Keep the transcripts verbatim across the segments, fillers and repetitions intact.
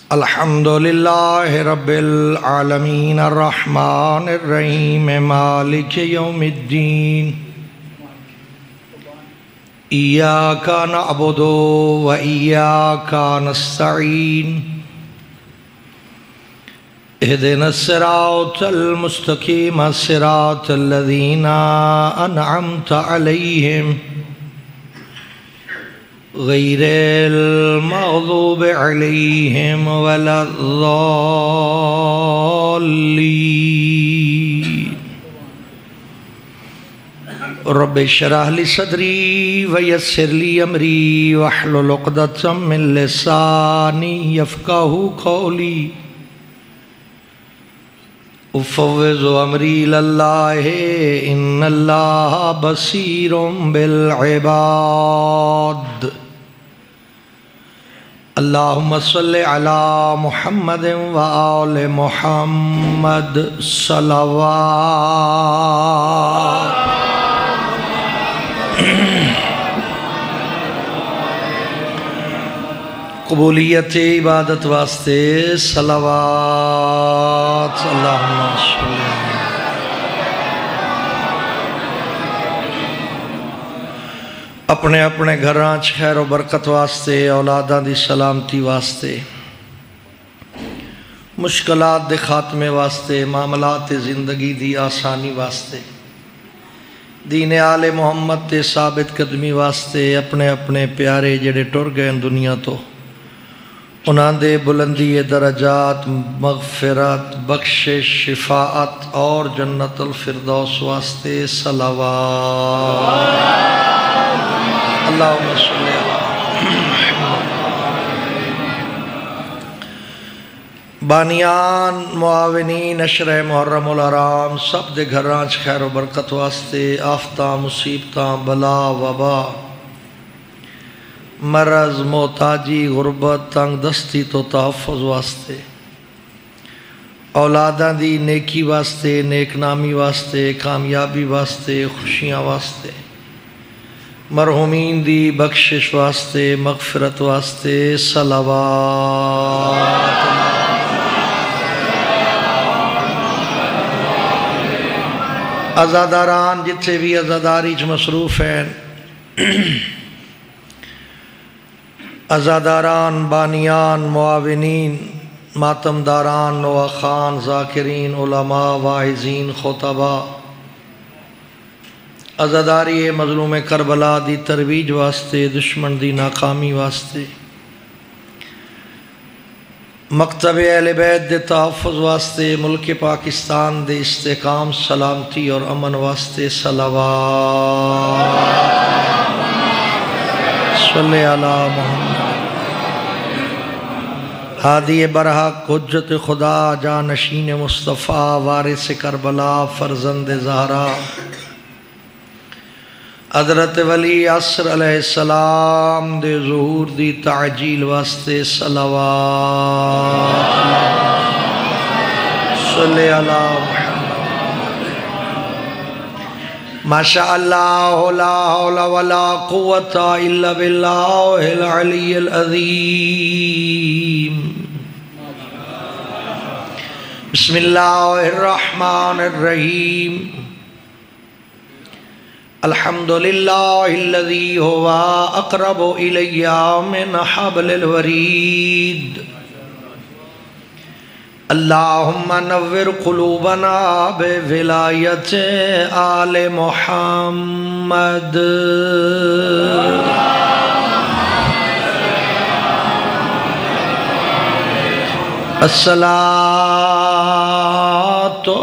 الحمد للہ رب العالمین الرحمن الرحیم مالک یوم الدین ایاک نعبد و ایاک نستعین اهدنا الصراط المستقیم صراط الذین انعمت علیہم غیر المغضوب علیہم ولا الضالین رب اشرح لی صدری ویسر لی امری واحلل عقدۃ من لسانی یفقہوا قولی افوض امری اللہ ان اللہ بصیر بالعباد اللہم صلی علی محمد و آل محمد صلوات قبولیت عبادت واسطے صلوات اللہم صلی اپنے اپنے گھراں چ خیر و برکت واسطے اولاداں دی سلامتی واسطے مشکلات دے خاتمے واسطے معاملات زندگی دی آسانی واسطے دین آل محمد تے ثابت قدمی واسطے اپنے اپنے پیارے جڑے ٹر گئے دنیا تو انہاں دے بلندی درجات مغفرت بخشش شفاعت اور جنت الفردوس واسطے صلوات اللہم صلی اللہ بانیان معاونین اشرہ محرم الحرام سب دے گھرانچ خیر و برکت واسطے آفتاں مصیبتاں بلا وبا مرض محتاجی غربت تنگ دستی تو تحفظ واسطے اولاداں دی نیکی واسطے نیک نامی واسطے کامیابی واسطے خوشیاں واسطے مرحومین دی بخشش واسطے مغفرت واسطے صلوات عزاداران جتھے بھی عزاداری چ مصروف ہیں عزاداران بانیان معاونین ماتمداران نواخان ذاکرین علماء واعظین خطباء عزاداری مظلوم کربلا دی ترویج واسطے دشمن دی ناکامی واسطے مکتب اہل بیت دے تحفظ واسطے ملک پاکستان دے استحکام سلامتی اور امن واسطے صلوات صلی علی محمد ہادی برحق حجت خدا جانشین مصطفیٰ وارث کربلا فرزند زہرا حضرت ولی عصر علیہ السلام دے ظہور دی تعجیل واسطے صلوات صلی علی محمد ماشاء اللہ لا حول ولا قوة الا باللہ العلی العظیم بسم اللہ الرحمن الرحیم الحمدللہ الذی ہوا اقرب الی من حبل الورید اللہم نور قلوبنا بولایت آل محمد الصلاۃ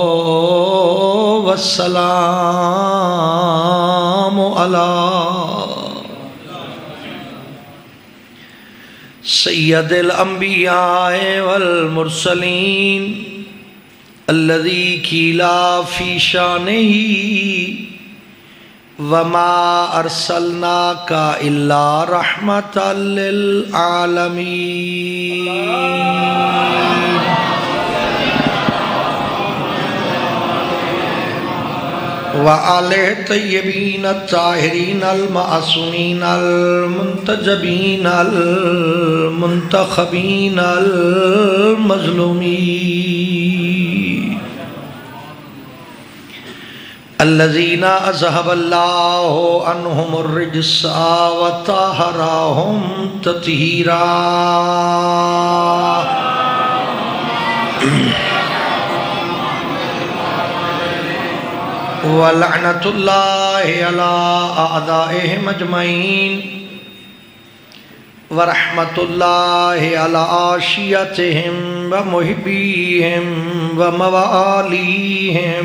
والسلام علی سید الانبیاء والمرسلین الذی قیلا فی شانہ وما ارسلناک الا رحمۃ للعالمین وآلہ طیبین الطاہرین المعصومین المنتجبین المنتخبین المظلومین الذین اذہب اللہ عنہم الرجس وطہرہم تطہیرا وَلَعْنَةُ اللَّهِ عَلَىٰ أَعْدَائِهِمْ أَجْمَعِينَ وَرَحْمَةُ اللَّهِ عَلَىٰ عَاشِيَتِهِمْ وَمُحِبِّيهِمْ وَمَوَالِيهِمْ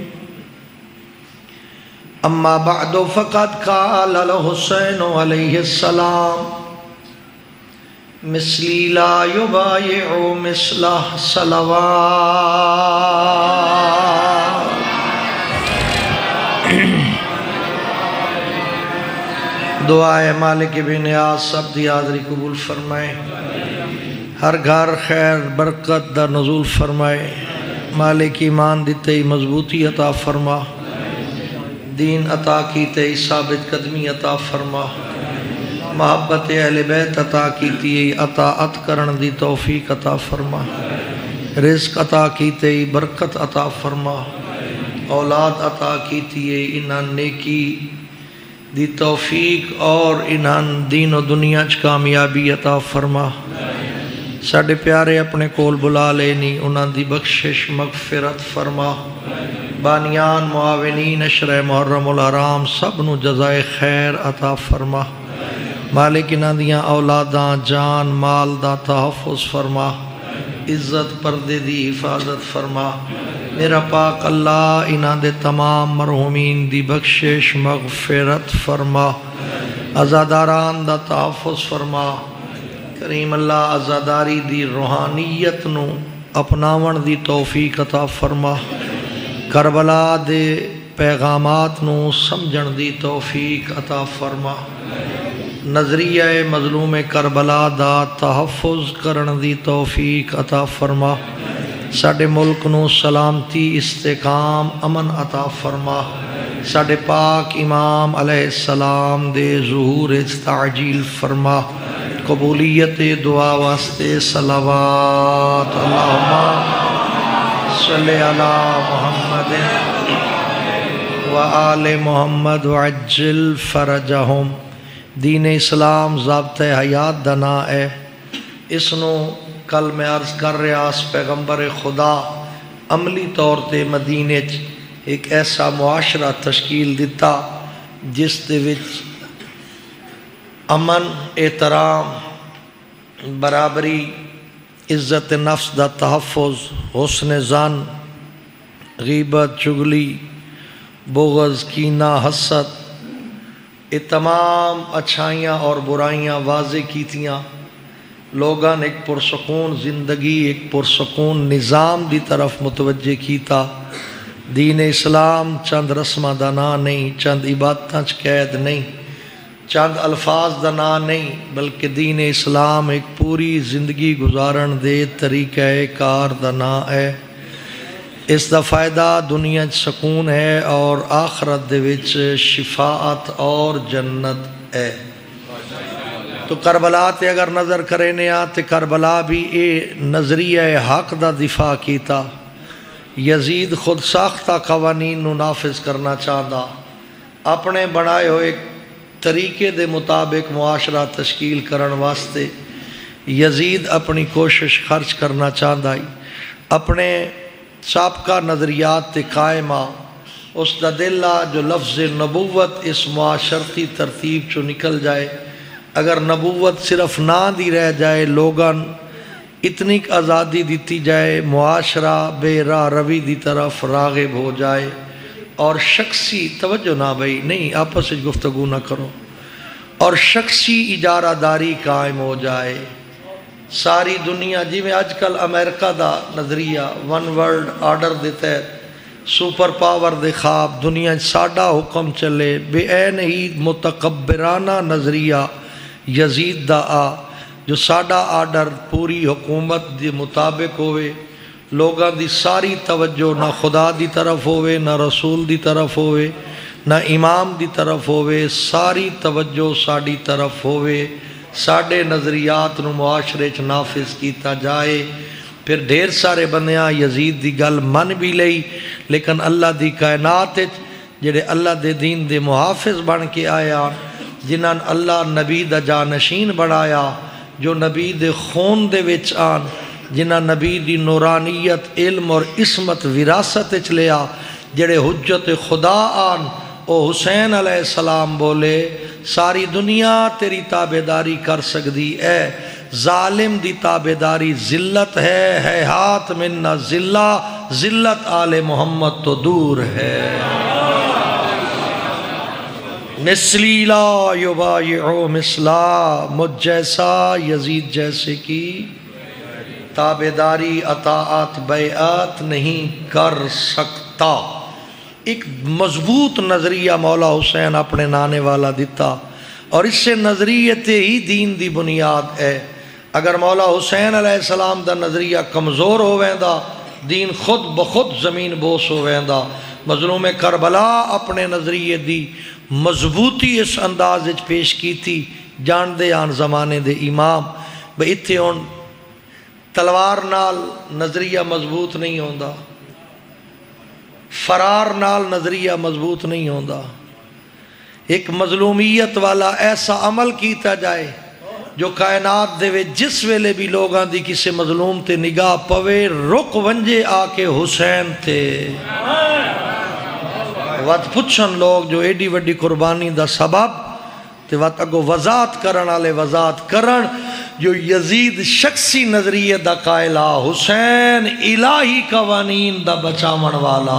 أَمَّا بَعْدُ فَقَدْ قَالَ الْحُسَيْنُ عَلَيْهِ السَّلَامُ مِثْلِي لَا يُبَايِعُ مِثْلَهُ صَلَوَاتٌ دعائے مالک بن نیاز سب دی حاضری قبول فرمائے، ہر گھر خیر برکت دا نزول فرمائے، مالک ایمان دیتے مضبوطی عطا فرما، دین عطا کیتے ثابت قدمی عطا فرما، محبت اہل بیت عطا کیتی اطاعت کرن دی توفیق عطا فرما، رزق عطا کیتے برکت عطا فرما، اولاد عطا کیتی انہاں نیکی دی توفیق اور انہاں دین و دنیا چ کامیابی عطا فرما، ساڑھے پیارے اپنے کول بلا لینی انہاں دی بخشش مغفرت فرما، بانیان معاونین اشرہ محرم الحرام سب نو جزائے خیر عطا فرما، مالک انہاں دیاں اولاداں جان مال دا تحفظ فرما، عزت پردے دی حفاظت فرما، میرا پاک اللہ انہاں دے تمام مرحومین دی بخشش مغفرت فرما، عزاداران دا تحفظ فرما، کریم اللہ عزاداری دی روحانیت نو اپناون دی توفیق عطا فرما، کربلا دے پیغامات نو سمجھن دی توفیق عطا فرما، نظریہ مظلوم کربلا دا تحفظ کرن دی توفیق عطا فرما، ساڑھے ملک نو سلامتی استحکام امن عطا فرما، ساڑھے پاک امام علیہ السلام دے ظہور تعجیل فرما، قبولیت دعا واسطے صلوات اللہم صلی علی محمد وآل محمد وعجل فرجہم۔ دین اسلام ضابطہ حیات دنا ہے، اس نو کل میں عرض کر رہا اس پیغمبر خدا عملی طور تے مدینے چ ایک ایسا معاشرہ تشکیل دیتا جس دے وچ امن احترام برابری عزت نفس دا تحفظ حسن ظن غیبت چغلی بغض کینہ حسد یہ تمام اچھائیاں اور برائیاں واضح کیتیاں، لوگاں ایک پرسکون زندگی ایک پرسکون نظام دی طرف متوجہ کیتا۔ دین اسلام چند رسمہ دا نا نہیں، چند عبادتاں چ قید نہیں، چند الفاظ دا نا نہیں، بلکہ دین اسلام ایک پوری زندگی گزارن دے طریقہ کار دا نا ہے۔ اس دا فائدہ دنیا چ سکون ہے اور آخرت دے وچ شفاعت اور جنت ہے۔ تو کربلا تے اگر نظر کرنے آتے کربلا بھی اے نظریہ حق دا دفاع کیتا، یزید خود ساختہ قوانین نو نافذ کرنا چاہتا، اپنے بنائے ہوئے طریقے دے مطابق معاشرہ تشکیل کرن واسطے یزید اپنی کوشش خرچ کرنا چاہتا ہی، اپنے سابقہ نظریات تے قائمہ اس دا دلہ جو لفظ نبوت اس معاشرتی ترتیب چو نکل جائے، اگر نبوت صرف نہ دی رہ جائے، لوگاں اتنی آزادی دیتی جائے، معاشرہ بے راہ روی دی طرف راغب ہو جائے اور شخصی توجہ نہ بھئی نہیں آپس سے گفتگو نہ کرو، اور شخصی اجارہ داری قائم ہو جائے، ساری دنیا جی میں آج کل امریکہ دا نظریہ ون ورلڈ آرڈر دیتا ہے، سپر پاور دے خواب دنیا ساڑھا حکم چلے، بے این ہی متکبرانہ نظریہ یزید دا آ جو ساڑھا آرڈر پوری حکومت دے مطابق ہوئے، لوگاں دی ساری توجہ نہ خدا دی طرف ہوئے نہ رسول دی طرف ہوئے نہ امام دی طرف ہوئے، ساری توجہ ساڑی طرف ہوئے، ساڑے نظریات نو معاشرے چ نافذ کیتا جائے۔ پھر ڈھیر سارے بندیاں یزید دی گل من بھی لئی، لیکن اللہ دی کائنات جڑے اللہ دے دین دے محافظ بن کے آیا، جنہاں اللہ نبی دا جانشین بنایا، جو نبی دے خون دے وچ آن، جنہاں نبی دی نورانیت علم اور عصمت وراثت وچ لیا، جڑے حجت خدا آن، او حسین علیہ السلام بولے ساری دنیا تیری تابعداری کر سکتی ہے، ظالم دی تابعداری ذلت ہے، ہے ہاتھ مننا ذلہ، ذلت آل محمد تو دور ہے۔ مثلی لا یبایعو مثلا، مجھ جیسا یزید جیسے کی تابعداری اطاعت بیعت نہیں کر سکتا۔ ایک مضبوط نظریہ مولا حسین اپنے نانے والا دیتا، اور اس سے نظریت ہی دین دی بنیاد ہے۔ اگر مولا حسین علیہ السلام دا نظریہ کمزور ہو ویندا، دین خود بخود زمین بوس ہو ویندا۔ مظلوم کربلا اپنے نظریے دی مضبوطی اس انداز وچ پیش کی تھی، جان دے آن زمانے دے امام بھئی اتھے ہون تلوار نال نظریہ مضبوط نہیں ہوندا، فرار نال نظریہ مضبوط نہیں ہوندا، ایک مظلومیت والا ایسا عمل کیتا جائے جو کائنات دے وچ جس ویلے بھی لوگاں دی کسے مظلوم تے نگاہ پوے رک ونجے آ کے حسین تے وقت پچھن لوگ جو ایڈی وڈی قربانی دا سبب تے وقت اگو وضاحت کرن والے وضاحت کرن جو یزید شخصی نظریے دا قائلہ، حسین الہی قوانین دا بچامن والا۔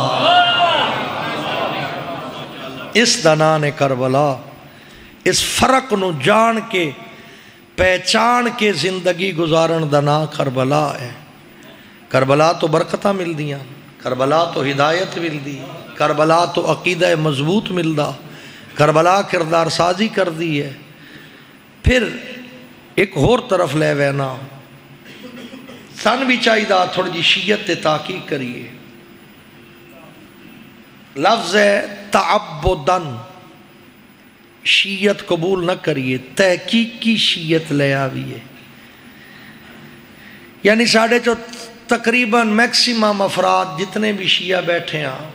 اس دنان کربلا اس فرق نو جان کے پہچان کے زندگی گزارن دنا کربلا ہے۔ کربلا تو برکتہ مل دیا، کربلا تو ہدایت مل دی، کربلا تو عقیدہ مضبوط مل دا، کربلا کردار سازی کر دی ہے۔ پھر ایک اور طرف لے وینا سن بھی چاہی دا تھوڑی جی شیعت تے تحقیق کریے۔ لفظ ہے تعبدن، شیعت قبول نہ کریے، تحقیق کی شیعت لے آویے۔ یعنی ساڑھے جو تقریباً میکسیمم افراد جتنے بھی شیعہ بیٹھے ہیں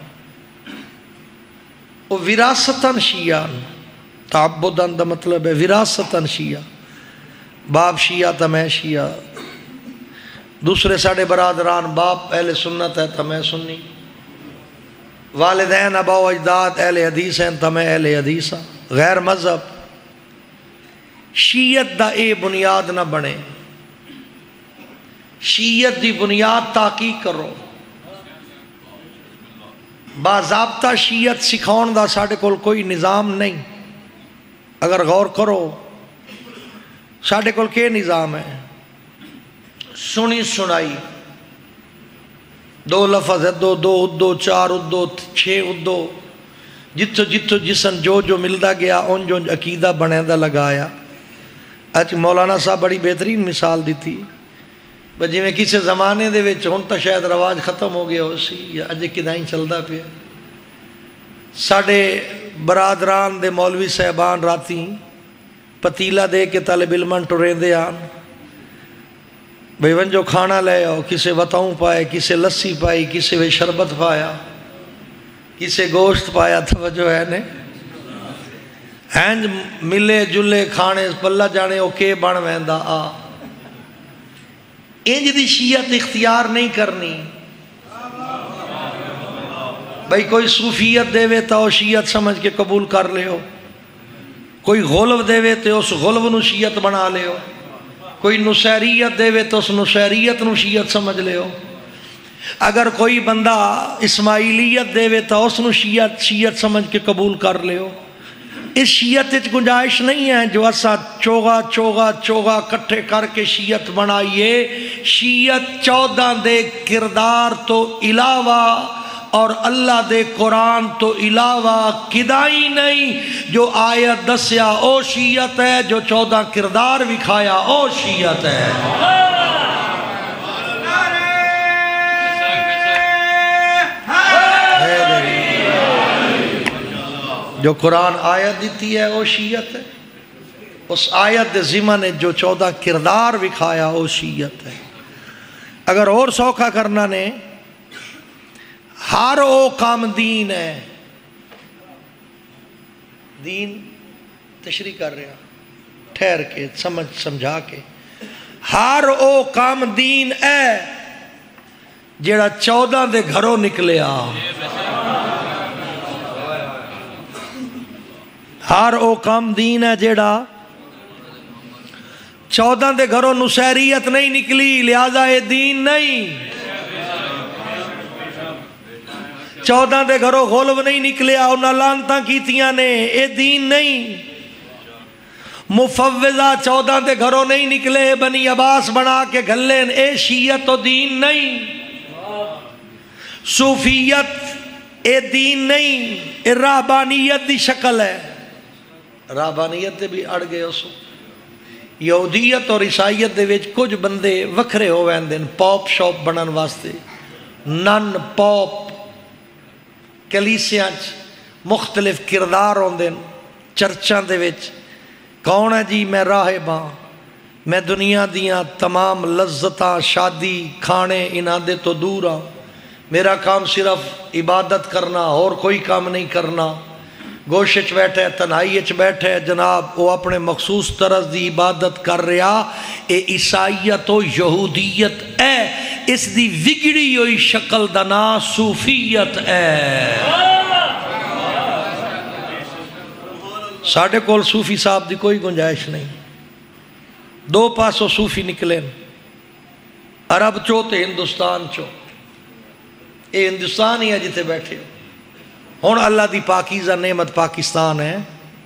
وہ وراثتاً شیعہ، تعبدن دا مطلب ہے وراثتاً شیعہ، باپ شیعہ تا میں شیعہ، دوسرے ساڑھے برادران باپ اہل سنت ہے تا میں سنی، والدین ابا و اجداد اہل حدیث ہیں تا میں اہل حدیث ہاں، غیر مذہب۔ شیعت دا اے بنیاد نہ بنے، شیعت دی بنیاد تحقیق کرو۔ باضابطہ شیعت سکھاؤن دا ساڑھے کول کوئی نظام نہیں۔ اگر غور کرو ساڑھے کول کے نظام ہے، سنی سنائی، دو لفظ ادو دو ادو چار ادو چھ ادو، جتو جتو جسن جو جو ملدا گیا ان جو عقیدہ بنے دا لگایا۔ اچھ مولانا صاحب بڑی بہترین مثال دی تھی، جی میں کسی زمانے دے وچ ہن تا شاید رواج ختم ہو گیا ہو سی یا اجے کدائیں چلدا پیا۔ ساڑھے برادران دے مولوی صاحبان راتی پتیلا دے کے طالب علمان ٹرین دے آن بھئی ونجو کھانا لے آؤ، کسے وطاؤں پائے، کسے لسی پائی، کسے وے شربت پایا، کسے گوشت پایا، توجہ ہے نے ہینج ملے جلے کھانے پلہ جانے اوکے بن ویندا آ۔ انج دی شیعت اختیار نہیں کرنی بھئی کوئی صوفیت دے وے تو شیعت سمجھ کے قبول کر لے ہو، کوئی غلو دے وے تو اس غلو نو شیعت بنا لے ہو، کوئی نصیریت دے وے تو اس نصیریت نو شیعت سمجھ لے ہو، اگر کوئی بندہ اسماعیلیت دے وے تو اس نو شیعت شیعت سمجھ کے قبول کر لے ہو۔ اس شیعت اچ گنجائش نہیں ہے جو اسا چوگا چوگا چوگا کٹھے کر کے شیعت بنائیے۔ شیعت چودہ دے کردار تو علاوہ اور اللہ دے قرآن تو علاوہ کدائی نہیں، جو آیت دسیا او شیعت ہے، جو چودہ کردار وکھایا او شیعت ہے۔ جو قرآن آیت دیتی ہے وہ شیعت ہے، اس آیت دے ضمن نے جو چودہ کردار وکھایا وہ شیعت ہے۔ اگر اور سوکھا کرنا نے ہر او کام دین ہے، دین تشریح کر رہا ٹھہر کے سمجھ سمجھا کے، ہر او کام دین ہے جیڑا چودہ دے گھروں نکلے آ، ہر او کام دین ہے جیڑا چودہ دے گھروں نصیریت نہیں نکلی، لہذا یہ دین نہیں۔ چودہ دے گھروں غلب نہیں نکلیا، انہاں لانتاں کیتیاں نے، اے دین نہیں۔ مفوضہ چودہ دے گھروں نہیں نکلے، بنی عباس بنا کے گھلین، اے شیعت و دین نہیں۔ صوفیت اے دین نہیں، اے رہبانیت دی شکل ہے۔ رہبانیت دے بھی اڑ گئے اسو، یہودیت اور عیسائیت دے وچ کچھ بندے وکھرے ہو ویندے پاپ شاپ بنن واسطے، نن پاپ کلیسیاں مختلف کردار ہوندے چرچاں دے وچ۔ کون ہے جی؟ میں راہب ہاں، میں دنیا دیاں تمام لذتاں شادی کھانے انہاں دے تو دور ہاں، میرا کام صرف عبادت کرنا اور کوئی کام نہیں کرنا۔ گوشت بیٹھے تنہائی چ بیٹھے جناب وہ اپنے مخصوص طرز دی عبادت کر رہا، اے عیسائیت و یہودیت ہے، اس دی وگڑی ہوئی شکل دا نام صوفیت ہے۔ ساڑھے کول صوفی صاحب دی کوئی گنجائش نہیں، دو پاسوں صوفی نکلے، عرب چو تے ہندوستان چو، اے ہندوستان ہی ہے جتے بیٹھے ہو، ہون اللہ دی پاکیزہ نعمت پاکستان ہے۔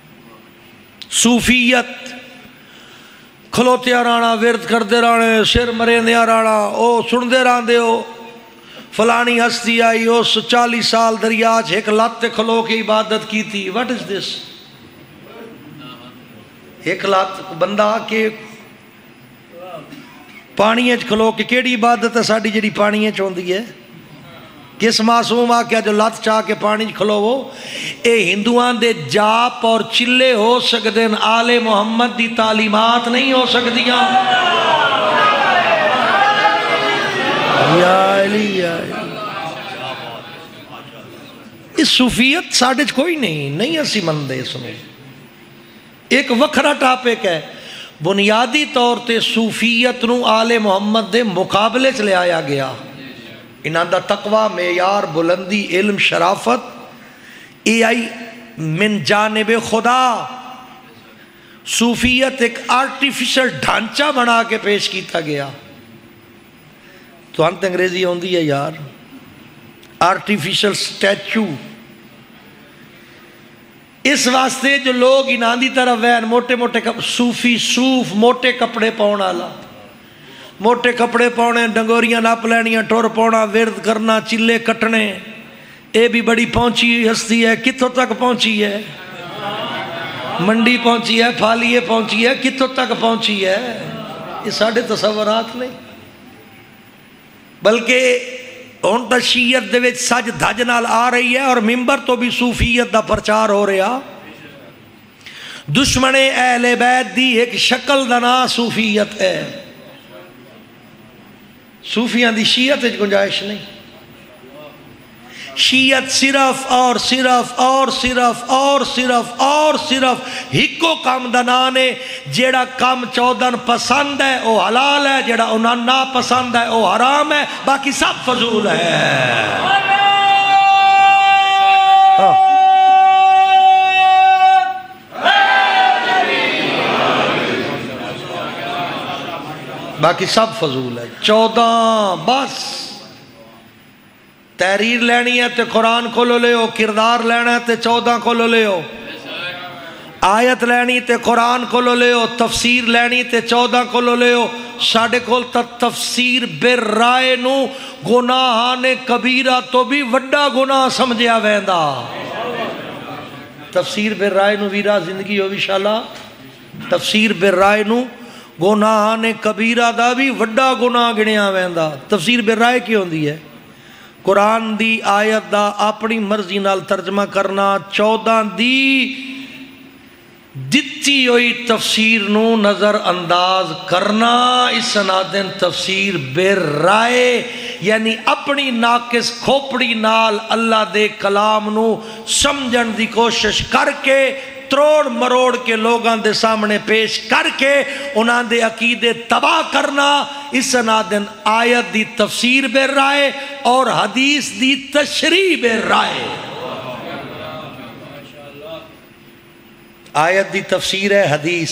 صوفیت کھلوتے رانا ورد کردے رانے سر مرے رانا، او سندے راندے ہو فلانی ہستی آئی اس چالیس سال دریاج ایک لات کھلو کے عبادت کی تھی۔ what is this؟ ایک لات بندہ کے پانی اچ کھلو کے کیڑی عبادت ہے ساڑی جڑی پانی اچ ہوندی ہے؟ کس معصوم آکیا جو لات چاہ کے پانی کھلو وہ؟ اے ہندوان دے جاپ اور چلے ہو سکدیں، آل محمد دی تعلیمات نہیں ہو سکدیاں۔ یا علی یا علی، اس صوفیت ساڑھے کوئی نہیں نہیں اسی مندے اس میں۔ ایک وکھرا ٹاپک ہے، بنیادی طور تے صوفیت نو آل محمد دے مقابلے چلے آیا گیا۔ انہاں دا تقوی معیار بلندی علم شرافت اے آئی من جانب خدا۔ صوفیت ایک آرٹیفیشل ڈھانچہ بنا کے پیش کیتا گیا۔ تو انت انگریزی ہوندی ہے یار، آرٹیفیشل سٹیچو۔ اس واسطے جو لوگ انہاں دی طرف وین موٹے موٹے صوفی صوف موٹے کپڑے پاؤن والا، موٹے کپڑے پاؤنے ڈنگوریاں ناپ لینیاں ٹور پاؤنا ورد کرنا چلے کٹنے، اے بھی بڑی پہنچی ہستی ہے۔ کتوں تک پہنچی ہے؟ منڈی پہنچی ہے، پھالیے پہنچی ہے، کتوں تک پہنچی ہے؟ یہ ساڑھے تصورات نہیں، بلکہ ہن تا شیعت دے وچ سج دھج نال آ رہی ہے، اور ممبر تو بھی صوفیت دا پرچار ہو رہا۔ دشمن اہل بیت دی ایک شکل دا نام صوفیت ہے۔ صوفیاں دی شیعت وچ گنجائش نہیں۔ شیعت صرف اور صرف اور صرف اور صرف اور صرف ہکو کام دا نام ہے، جیڑا کام چودن پسند ہے او حلال ہے، جیڑا انہاں نا پسند ہے او حرام ہے، باقی سب فضول ہے۔ باقی سب فضول ہے۔ چودہ بس تحریر لینی ہے تے قرآن کو لو لے ہو، کردار لینا ہے تے چودہ کو لو لے ہو، آیت لینی تے قرآن کو لو لے ہو، تفسیر لینی تے چودہ کو لو لے ہو۔ ساڑھے کول تا تفسیر بر رائے نو گناہان کبیرہ تو بھی وڈا گناہ سمجھیا ویندا۔ تفسیر بر رائے نو ویرہ زندگی ہو بھی شالا، تفسیر بر رائے نو گناہان کبیرہ دا بھی وڈا گناہ گنیا ویندا۔ تفسیر بر رائے کی ہوندی ہے؟ قرآن دی آیت دا اپنی مرضی نال ترجمہ کرنا، چودہ دی دتی ہوئی تفسیر نو نظر انداز کرنا، اس نادن تفسیر بے رائے یعنی اپنی ناقص کھوپڑی نال اللہ دے کلام نو سمجھن دی کوشش کر کے تروڑ مروڑ کے لوگاں دے سامنے پیش کر کے انہاں دے عقیدے تباہ کرنا، اس نادن آیت دی تفسیر بے رائے اور حدیث دی تشریح بے رائے۔ آیت دی تفسیر ہے حدیث،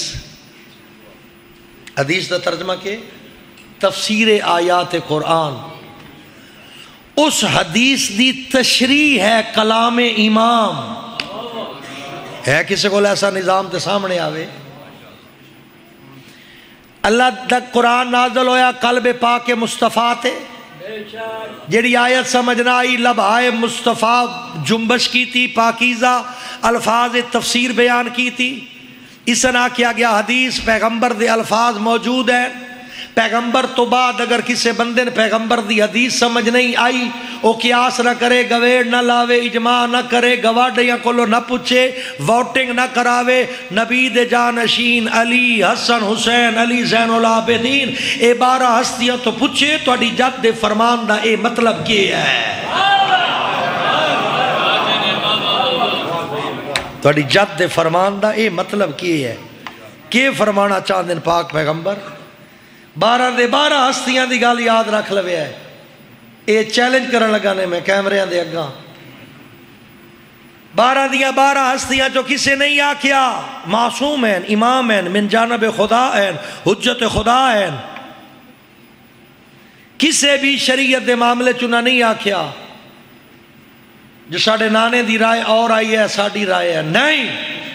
حدیث دا ترجمہ کے تفسیر آیات قرآن، اس حدیث دی تشریح ہے کلام امام۔ ہے کسی کو ایسا نظام تے سامنے آوے؟ اللہ دا قرآن نازل ہویا قلب پاک مصطفیٰ تے، جیڑی آیت سمجھنا آئی لبھائے مصطفیٰ جنبش کی تھی، پاکیزہ الفاظ تفسیر بیان کی تھی، اس نہ کیا گیا حدیث پیغمبر دے الفاظ موجود ہیں، پیغمبر تو بعد اگر کسی بندے نے پیغمبر دی حدیث سمجھ نہیں آئی وہ قیاس نہ کرے، گویڑ نہ لاوے، اجماع نہ کرے، گواڈیاں کولو نہ پوچھے، ووٹنگ نہ کراوے، نبی دے جانشین علی حسن حسین علی زین العابدین اے بارہ ہستیاں تو پوچھے تو اڈی جد دے فرمان دا اے مطلب کیا ہے، تو اڈی جد دے فرمان دا اے مطلب کیا ہے، کہ فرمانا چاندن پاک پیغمبر؟ بارہ دے بارہ ہستیاں دی گال یاد رکھ لوے ہے، اے چیلنج کرن لگانے میں کیمریاں دے اگاں، بارہ دیا بارہ ہستیاں جو کسے نہیں آکیا معصوم ہیں، امام ہیں، من جانب خدا ہیں، حجت خدا ہیں، کسے بھی شریعت دے معاملے چنا نہیں آکیا جو ساڑھے نانے دی رائے اور آئی ہے ساڑھی رائے ہے، نہیں،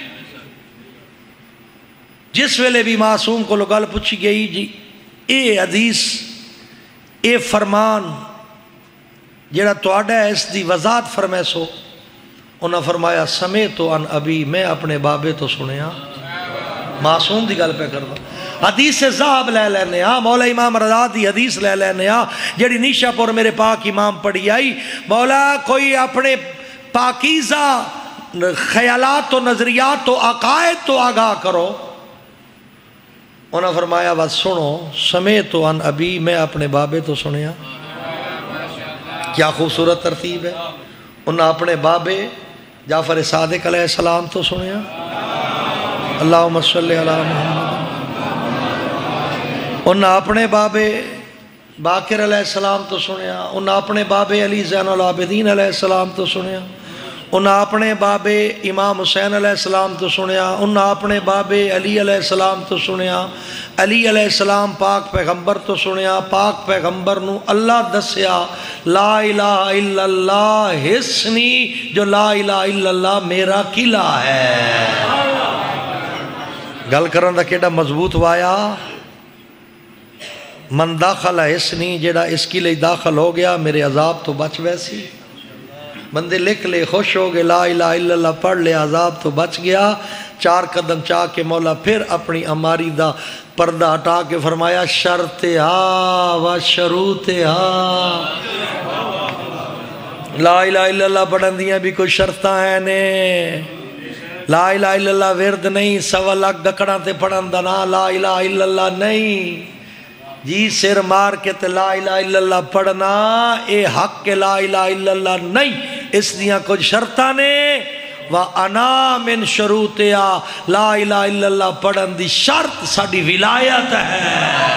جس ویلے بھی معصوم کو لگال پوچھی گئی جی اے حدیث اے فرمان جیڑا توڑا ہے اس دی وضاحت فرمائے سو، انہاں فرمایا سمیتو ان ابی، میں اپنے بابے تو سنیا، معصوم دی گل پہ کر دا، حدیث زہب لے لینے ہاں، مولا امام رضا دی حدیث لے لینے ہاں، جیڑی نیشہ پور میرے پاک امام پڑھی آئی، مولا کوئی اپنے پاکیزہ خیالات و نظریات و عقائد تو آگاہ کرو، انہاں فرمایا بس سنو سمیتو ان ابی، میں اپنے بابے تو سنیا، کیا خوبصورت ترتیب ہے، انہاں اپنے بابے جعفر صادق علیہ السلام تو سنیا، اللہم صلی علی محمد، انہاں اپنے بابے باقر علیہ السلام تو سنیا، انہاں اپنے بابے علی زین العابدین علیہ السلام تو سنیا، انہاں اپنے بابے امام حسین علیہ السلام تو سنیا، انہاں اپنے بابے علی علیہ السلام تو سنیا، علی علیہ السلام پاک پیغمبر تو سنیا، پاک پیغمبر نو اللہ دسیا لا الہ الا اللہ حسنی، جو لا الہ الا اللہ میرا قلعہ ہے، گل کرن دا کیڑا مضبوط وایا، من داخل حسنی، جیڑا اس قلعے داخل ہو گیا میرے عذاب تو بچ ویسی، بندے لکھ لے خوش ہو گئے، لا الہ الا اللہ پڑھ لے عذاب تو بچ گیا، چار قدم چاہ کے مولا پھر اپنی اماری دا پردہ ہٹا کے فرمایا شرط ہا و شروط ہا، لا الہ الا اللہ پڑھن دیاں بھی کوئی شرطاں ہیں نے، لا الہ الا اللہ ورد نہیں، سوا لاکھ گکڑاں تے پڑھن دا نا لا الہ الا اللہ نہیں، جی سر مار کے تے لا الہ الا اللہ پڑھنا اے حق کے لا الہ الا اللہ نہیں، اس دیاں کچھ شرطاں نے، وَأَنَا مِن شُرُوطِهَا، لا الہ الا اللہ پڑھن دی شرط ساڑھی ولایت ہے،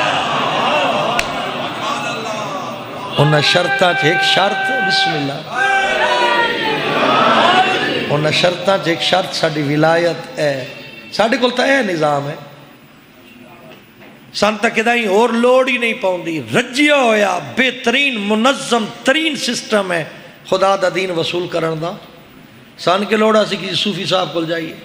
انہاں شرطاں چھ ایک شرط، بسم اللہ، انہاں شرطاں چھ ایک شرط ساڑھی ولایت ہے، ساڑھے کلتا ہے نظام ہے، سان تک ادائی اور لوڑ ہی نہیں پاؤں دی، رجیہ ہویا بہترین منظم ترین سسٹم ہے خدا دا دین وصول کرن دا، سان کے لوڑا سی کسی صوفی صاحب کل جائیے،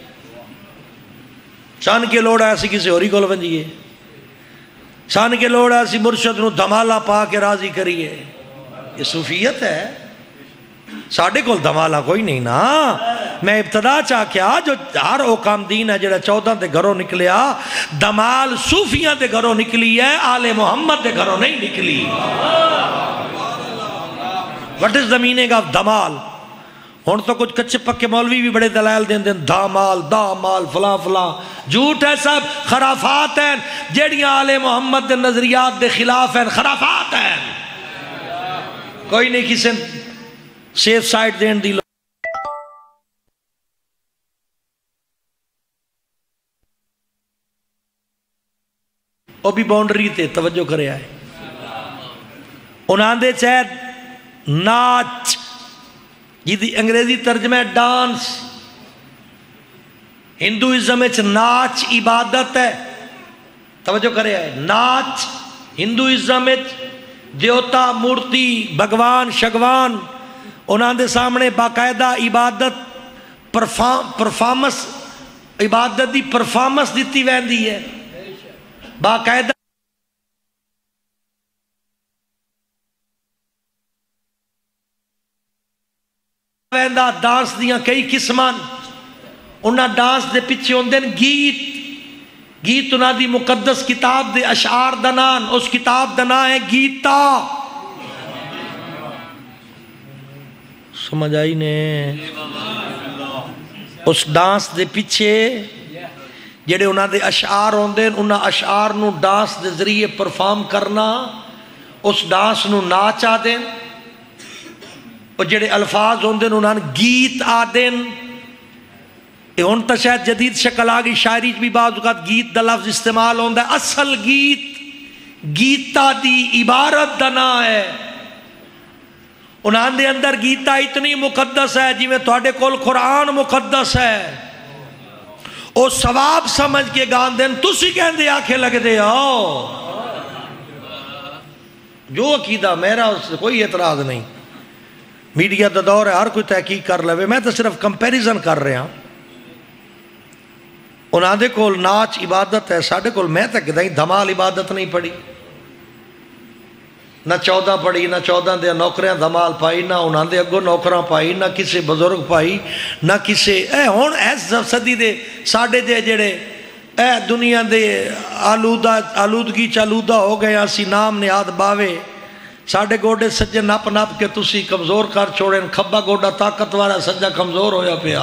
سان کے لوڑا سی کسی ہوری کل بنجیے، سان کے لوڑا سی مرشد نو دھمالہ پا کے راضی کریے، یہ صوفیت ہے، ساڑھے کل دھمالہ کوئی نہیں نا، میں ابتدا چاہ کیا جو ہر اوکام دین ہے جڑا چودہ دے گھروں نکلیا، دمال صوفیاں دے گھروں نکلی ہے، آل محمد دے گھروں نہیں نکلی، What is the meaning of دمال؟ ہون تو کچھ کچھ پکے مولوی بھی بڑے دلائل دیں دیں دامال دامال فلاں فلاں، جھوٹ ہے سب، خرافات ہیں جیڑیاں آل محمد دے نظریات دے خلاف ہیں، خرافات ہیں. کوئی نہیں کسی سیف سائٹ دین دی لو. وہ بھی باؤنڈری تے توجہ کرے آئے. انہاں دے چاہت ناچ جی انگریزی ترجمہ ہے ڈانس. ہندوازم وچ ناچ عبادت ہے. توجہ کرے آئے. ناچ ہندوازم وچ دیوتا مورتی بھگوان شگوان انہاں دے سامنے باقاعدہ عبادت پرفارمنس عبادت دی پرفارمنس دیتی ویندی ہے باقاعدہ. ویندہ ڈانس دیاں کئی قسمان. انہاں ڈانس دے پیچھے ہوندے گیت. گیت انہاں دی مقدس کتاب دے اشعار دنان. اس کتاب دنا ہے گیتا. سمجھ آئی نے؟ اس ڈانس دے پیچھے جڑے انہاں دے اشعار ہوندے انہاں اشعار نو ڈانس دے ذریعے پرفارم کرنا، اس ڈانس نو ناچ آ دین. اور جڑے الفاظ ہوندے انہاں نے گیت آ دین. یہ ہون تا شاید جدید شکل آگئی شاعری بھی بعض اوقات گیت دا لفظ استعمال ہوندہ ہے. اصل گیت گیتا دی عبارت دنا ہے. انہاں دے اندر گیتا اتنی مقدس ہے جی میں تواڈے کول قرآن مقدس ہے. او ثواب سمجھ کے گان دین تسی کہندے آکھے لگ دے آؤ. جو عقیدہ میرا اس سے کوئی اعتراض نہیں. میڈیا دا دور ہے ہر کوئی تحقیق کر لے. میں تو صرف کمپیریزن کر رہا ہوں. انہاں دے کول ناچ عبادت ہے. ساڑھے کول میں تک دائیں دھمال عبادت نہیں پڑی. نہ چودہ پڑی نہ چودہ دے نوکریاں دھمال پائی نہ انہاں دے اگو نوکراں پائی نہ کسی بزرگ پائی نہ کسی اے ہون ایس صدی دے ساڑھے دے جڑے اے دنیا دے آلودہ آلودگی چالودہ ہو گئے اسی نام نیاد باوے. ساڑھے گوڑے سجے نپ نپ کے تسی کمزور کر چھوڑیں. کھبا گوڑا طاقت وارا سجا کمزور ہویا پیا.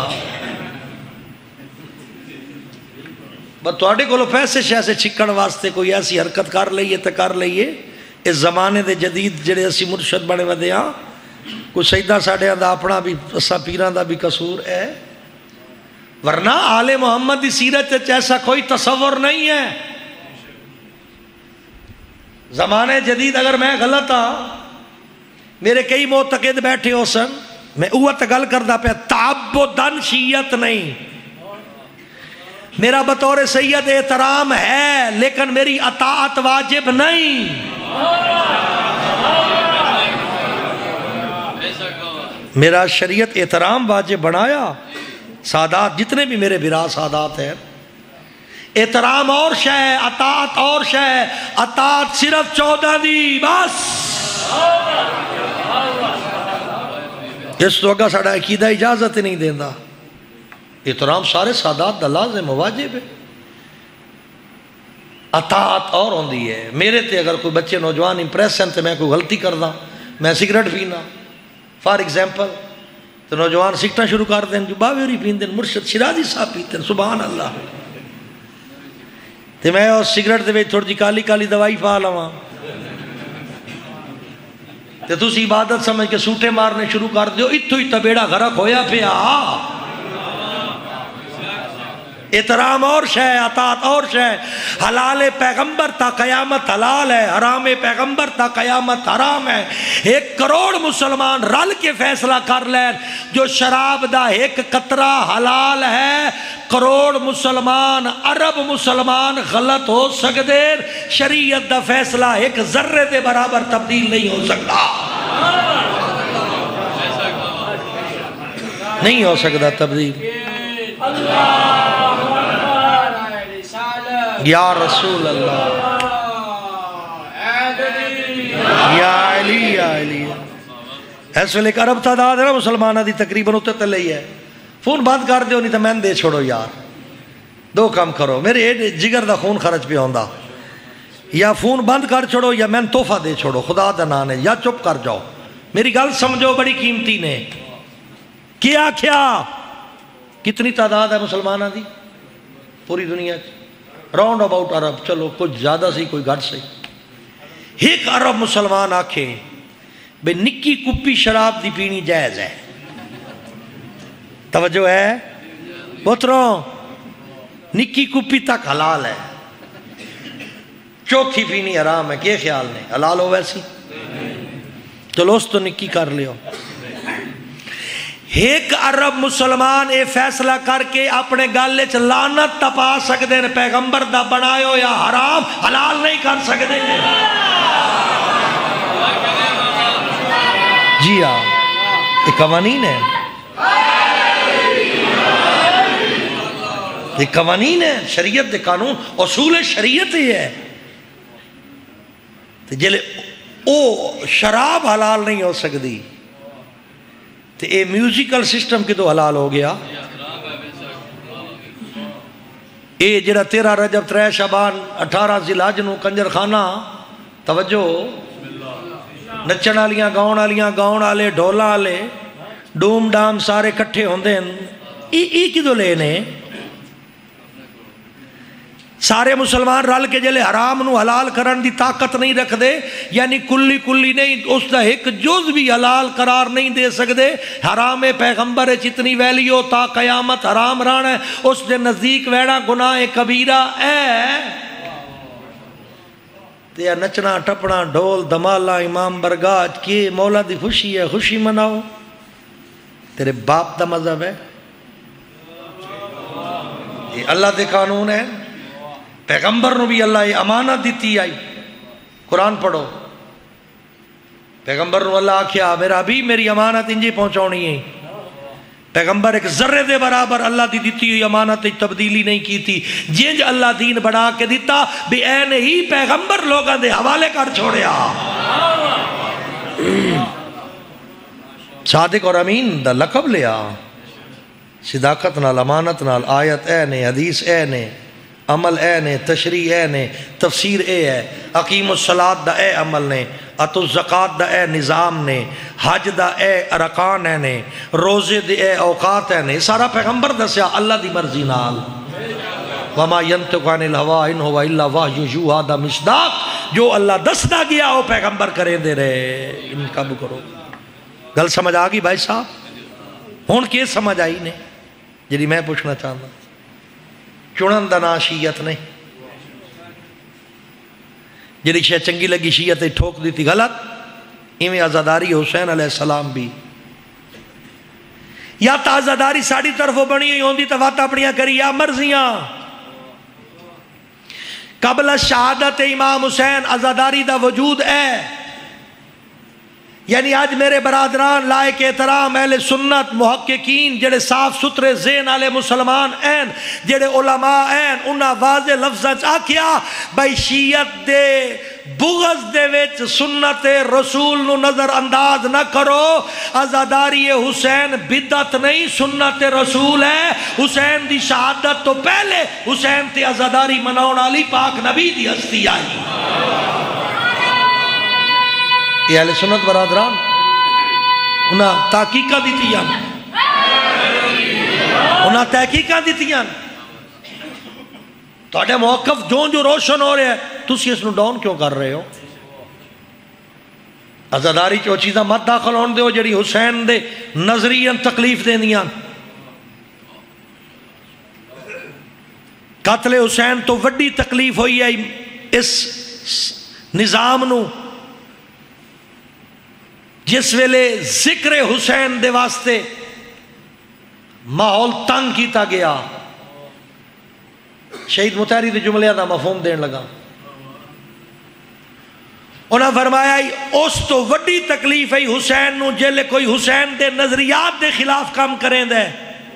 بس تواڈے کولو پیسے شیسے چھکڑ واسطے کوئی ایسی حرکت کر لئیے تے کر لئیے. اس زمانے دے جدید جڑے اسی مرشد بنے ودے ہاں کوئی سیدہ ساڑھے دا اپنا بھی اسا پیران دا بھی قصور ہے. ورنہ آل محمد دی سیرت ایسا کوئی تصور نہیں ہے. زمانے جدید اگر میں غلط ہاں میرے کئی معتقد بیٹھے ہو سن میں اوت گل کردہ پہ تعبدن شیعت نہیں. میرا بطور سید احترام ہے لیکن میری اطاعت واجب نہیں. میرا شریعت احترام واجب بنایا. سادات جتنے بھی میرے برا سادات ہیں احترام اور شے ہے اطاعت اور شے ہے. اطاعت صرف چودہ دی بس. اس تو اگا ساڑھا عقیدہ اجازت نہیں دیندہ. احترام سارے سادات دا لازم واجب ہے. اطاعت اور ہوندی ہے. میرے تے اگر کوئی بچے نوجوان امپریس ہیں تو میں کوئی غلطی کردہ میں سگریٹ پینا فار ایگزامپل تو نوجوان سگریٹاں شروع کر دیں جو باویری پین دیں مرشد شرازی صاحب پیتے ہیں سبحان اللہ. تو میں اس سگریٹ دے ویچ تھوڑی جی کالی کالی دوائی پا لواں تو تُسی عبادت سمجھ کے سوٹے مارنے شروع کر دیو. اتھو ہی تبیڑا غرق ہویا پیا. احترام اور شے اطاعت اور شے. حلال پیغمبر تا قیامت حلال ہے. حرام پیغمبر تا قیامت حرام ہے. ایک کروڑ مسلمان رل کے فیصلہ کر لین جو شراب دا ایک قطرہ حلال ہے. کروڑ مسلمان عرب مسلمان غلط ہو سکتے. شریعت دا فیصلہ ایک ذرے دے برابر تبدیل نہیں ہو سکتا. نہیں ہو سکتا تبدیل. یا رسول اللہ یا علی یا علی. ایسے لے کر عرب تعداد ہے نا مسلمانہ دی تقریباً اتنے تلے ہی ہے. فون بند کر دیو نہیں تو میں دے چھوڑو یار. دو کام کرو میرے جگر دا خون خرچ پہ ہوندہ. یا فون بند کر چھوڑو یا میں تحفہ دے چھوڑو خدا دا نام ہے. یا چپ کر جاؤ میری گل سمجھو بڑی قیمتی نے کیا کیا کتنی تعداد ہے مسلمانوں دی پوری دنیا راؤنڈ اباؤٹ عرب چلو کچھ زیادہ سی کوئی گھٹ سی ایک عرب مسلمان آکھے بے نکی کپی شراب دی پینی جائز ہے توجہ ہے پتروں نکی کپی تک حلال ہے چوتھی پینی حرام ہے کیا خیال نے حلال ہو ویسی چلو اس تو نکی کر لیو ایک عرب مسلمان اے فیصلہ کر کے اپنے گالے چ لعنت تپا سکتے ہیں پیغمبر دا بنایو یا حرام حلال نہیں کر سکتے جی ہاں یہ قوانین ہے یہ قوانین ہے شریعت دے قانون اصول شریعت ہی ہے جلے او شراب حلال نہیں ہو سکتی تو اے میوزیکل سسٹم کی تو حلال ہو گیا اے جڑا تیرہ رجب ترے شعبان اٹھارہ ذی الحج نو کنجر خانہ توجہ نچن والیاں گاؤن والیاں گاؤن والے ڈھولاں والے ڈوم ڈام سارے کٹھے ہوندے ہیں ای کدو لینے سارے مسلمان رل کے جلے حرام نو حلال کرن دی طاقت نہیں رکھ دے یعنی کلی کلی نہیں اس دا ایک جز بھی حلال قرار نہیں دے سکدے حرام پیغمبر جتنی ویلیو تا قیامت حرام ران ہے اس دے نزدیک ویڑا گناہ کبیرہ اے تے نچنا ٹپنا ڈھول دمالا امام برگاہ کی مولا دی خوشی ہے خوشی مناؤ تیرے باپ دا مذہب ہے یہ اللہ دے قانون ہے پیغمبر نو بھی اللہ یہ امانت دیتی آئی قرآن پڑھو پیغمبر نو اللہ آکھیا میرا بھی میری امانت انجی پہنچاؤنی ہے پیغمبر ایک ذرے دے برابر اللہ دی دیتی ہوئی امانت تبدیلی نہیں کی تھی جنج اللہ دین بڑھا کے دیتا بھی این ہی پیغمبر لوگاں دے حوالے کر چھوڑیا صادق اور امین دا لقب لیا صداقت نال امانت نال آیت اے نے حدیث اے نے عمل اے نے تشریح اے نے تفسیر اے ہے اقیم الصلاۃ دا اے عمل نے اتو الزکات دا اے نظام نے حج دا اے ارکان اے نے روزے دے اے اوقات اے نے سارا پیغمبر دسیا اللہ دی مرضی نال وما ينطق عن الهوى ان هو الا وحی یوحی دا مصداق جو اللہ دسدا گیا وہ پیغمبر کرے دے رہے ان کا کرو گل سمجھ آ گئی بھائی صاحب ہن کی سمجھ آئی نے جی میں پوچھنا چاہتا چنن دا نا شیعت نہیں جی شے چنگی لگی شیعت ٹھوک دی تھی غلط ایویں عزاداری حسین علیہ السلام بھی یا تا عزاداری ساڑی طرف بنی ہوئی ہوندی تو وات اپنیاں کری یا مرضیاں قبل شہادت امام حسین عزاداری دا وجود ہے یعنی آج میرے برادران لائق احترام اہل سنت محققین جڑے صاف سترے ذہن والے مسلمان این جڑے علماء این انہاں واضح لفظاں آکھیا بھائی شیعت دے بغض دے وچ سنت رسول نو نظر انداز نہ کرو عزاداری حسین بدعت نہیں سنت رسول ہے حسین دی شہادت تو پہلے حسین تے عزاداری مناؤن والی پاک نبی دی ہستی آئی یہ اہل سنت برادران انہاں تحقیقہ دیتیاں انہاں تحقیقہ دیتیاں تو اڈے موقف جو جو روشن ہو رہے ہیں تسی اس نو ڈاؤن کیوں کر رہے ہو عزاداری چو چیزاں مت داخل ہون دے ہو جڑی حسین دے نظرین تکلیف دے دیاں قتل حسین تو وڈی تکلیف ہوئی ہے اس نظام نو جس ویلے ذکر حسین دے واسطے ماحول تنگ کیتا گیا شہید متحری دے جملے دا مفہوم دین لگا انہاں فرمایا اس تو وڈی تکلیف ہے حسین نو جلے کوئی حسین دے نظریات دے خلاف کام کریں دے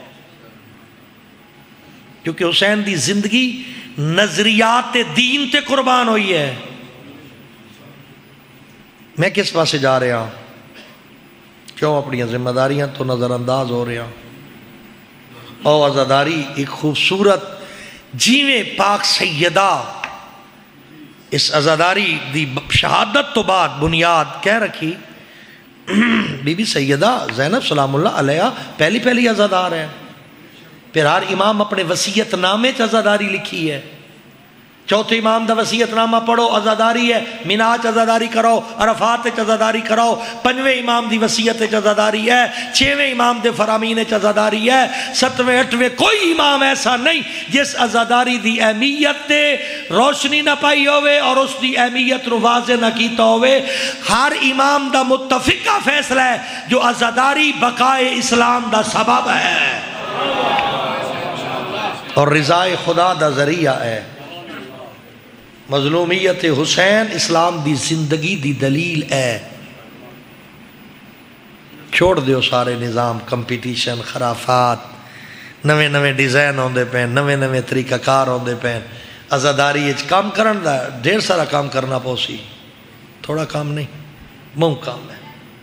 کیونکہ حسین دی زندگی نظریات دین تے قربان ہوئی ہے میں کس پاسے جا رہا ہوں کیوں اپنی ذمہ داریاں تو نظر انداز ہو رہا او عزاداری ایک خوبصورت جیویں پاک سیدہ اس عزاداری دی شہادت تو بعد بنیاد کہہ رکھی بی بی سیدہ زینب سلام اللہ علیہ پہلی پہلی عزادار ہے. پھر ہر امام اپنے وصیت نامے چ عزاداری لکھی ہے. چوتھے امام دا وصیت نامہ پڑھو عزاداری ہے، مینا چ عزاداری کرو، عرفات چ عزاداری کرو. پنجویں امام دی وصیت چ عزاداری ہے، چھویں امام دے فرامین چ عزاداری ہے، ستویں اٹھویں کوئی امام ایسا نہیں جس عزاداری دی اہمیت تے روشنی نہ پائی ہوئے اور اس دی اہمیت رو واضح نہ کیتا ہوئے. ہر امام دا متفقہ فیصلہ ہے جو عزاداری بقائے اسلام دا سبب ہے اور رضائے خدا دا ذریعہ ہے. مظلومیت حسین اسلام دی زندگی دی دلیل ہے. چھوڑ دیو سارے نظام، کمپیٹیشن، خرافات، نوے نوے ڈیزائن ہوندے پین، نوے نوے طریقہ کار ہوندے پین. عزاداری اچ کام کرن دا ڈھیر سارا کام کرنا پوسی، تھوڑا کام نہیں، موں کام ہے.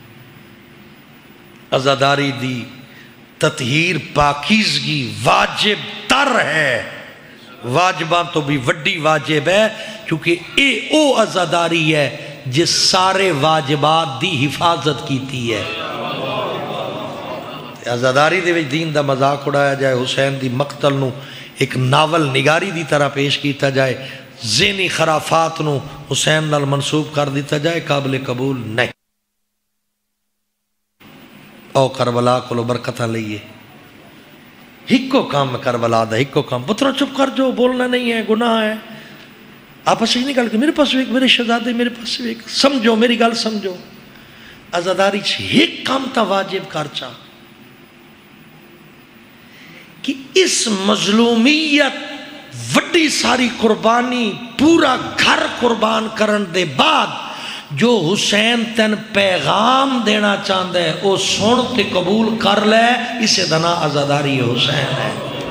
عزاداری دی تطہیر پاکیزگی واجب تر ہے، واجباں تو بھی وڈی واجب ہے، کیونکہ اے او عزاداری ہے جس سارے واجبات دی حفاظت کیتی ہے. عزاداری دے وچ دین دا مذاق اڑایا جائے، حسین دی مقتل نو ایک ناول نگاری دی طرح پیش کیتا جائے، ذہنی خرافات نو حسین نال منسوب کر دیتا جائے، قابل قبول نہیں. او کربلا کو برکتاں لئیے. ہکو کام کربلا دا، ہکو کام. پتروں چپ کر جو، بولنا نہیں ہے، گناہ ہے. آپس ہی نکل کے میرے پاس ایک، میرے شہزادے میرے پاس ایک، سمجھو میری گل سمجھو. عزاداری چھ ایک کام تا واجب کر چاہ کہ اس مظلومیت وڈی ساری قربانی پورا گھر قربان کرن دے بعد جو حسین تین پیغام دینا چاہتا ہے وہ سن تے قبول کر لے، اسے دنا عزاداری حسین ہے.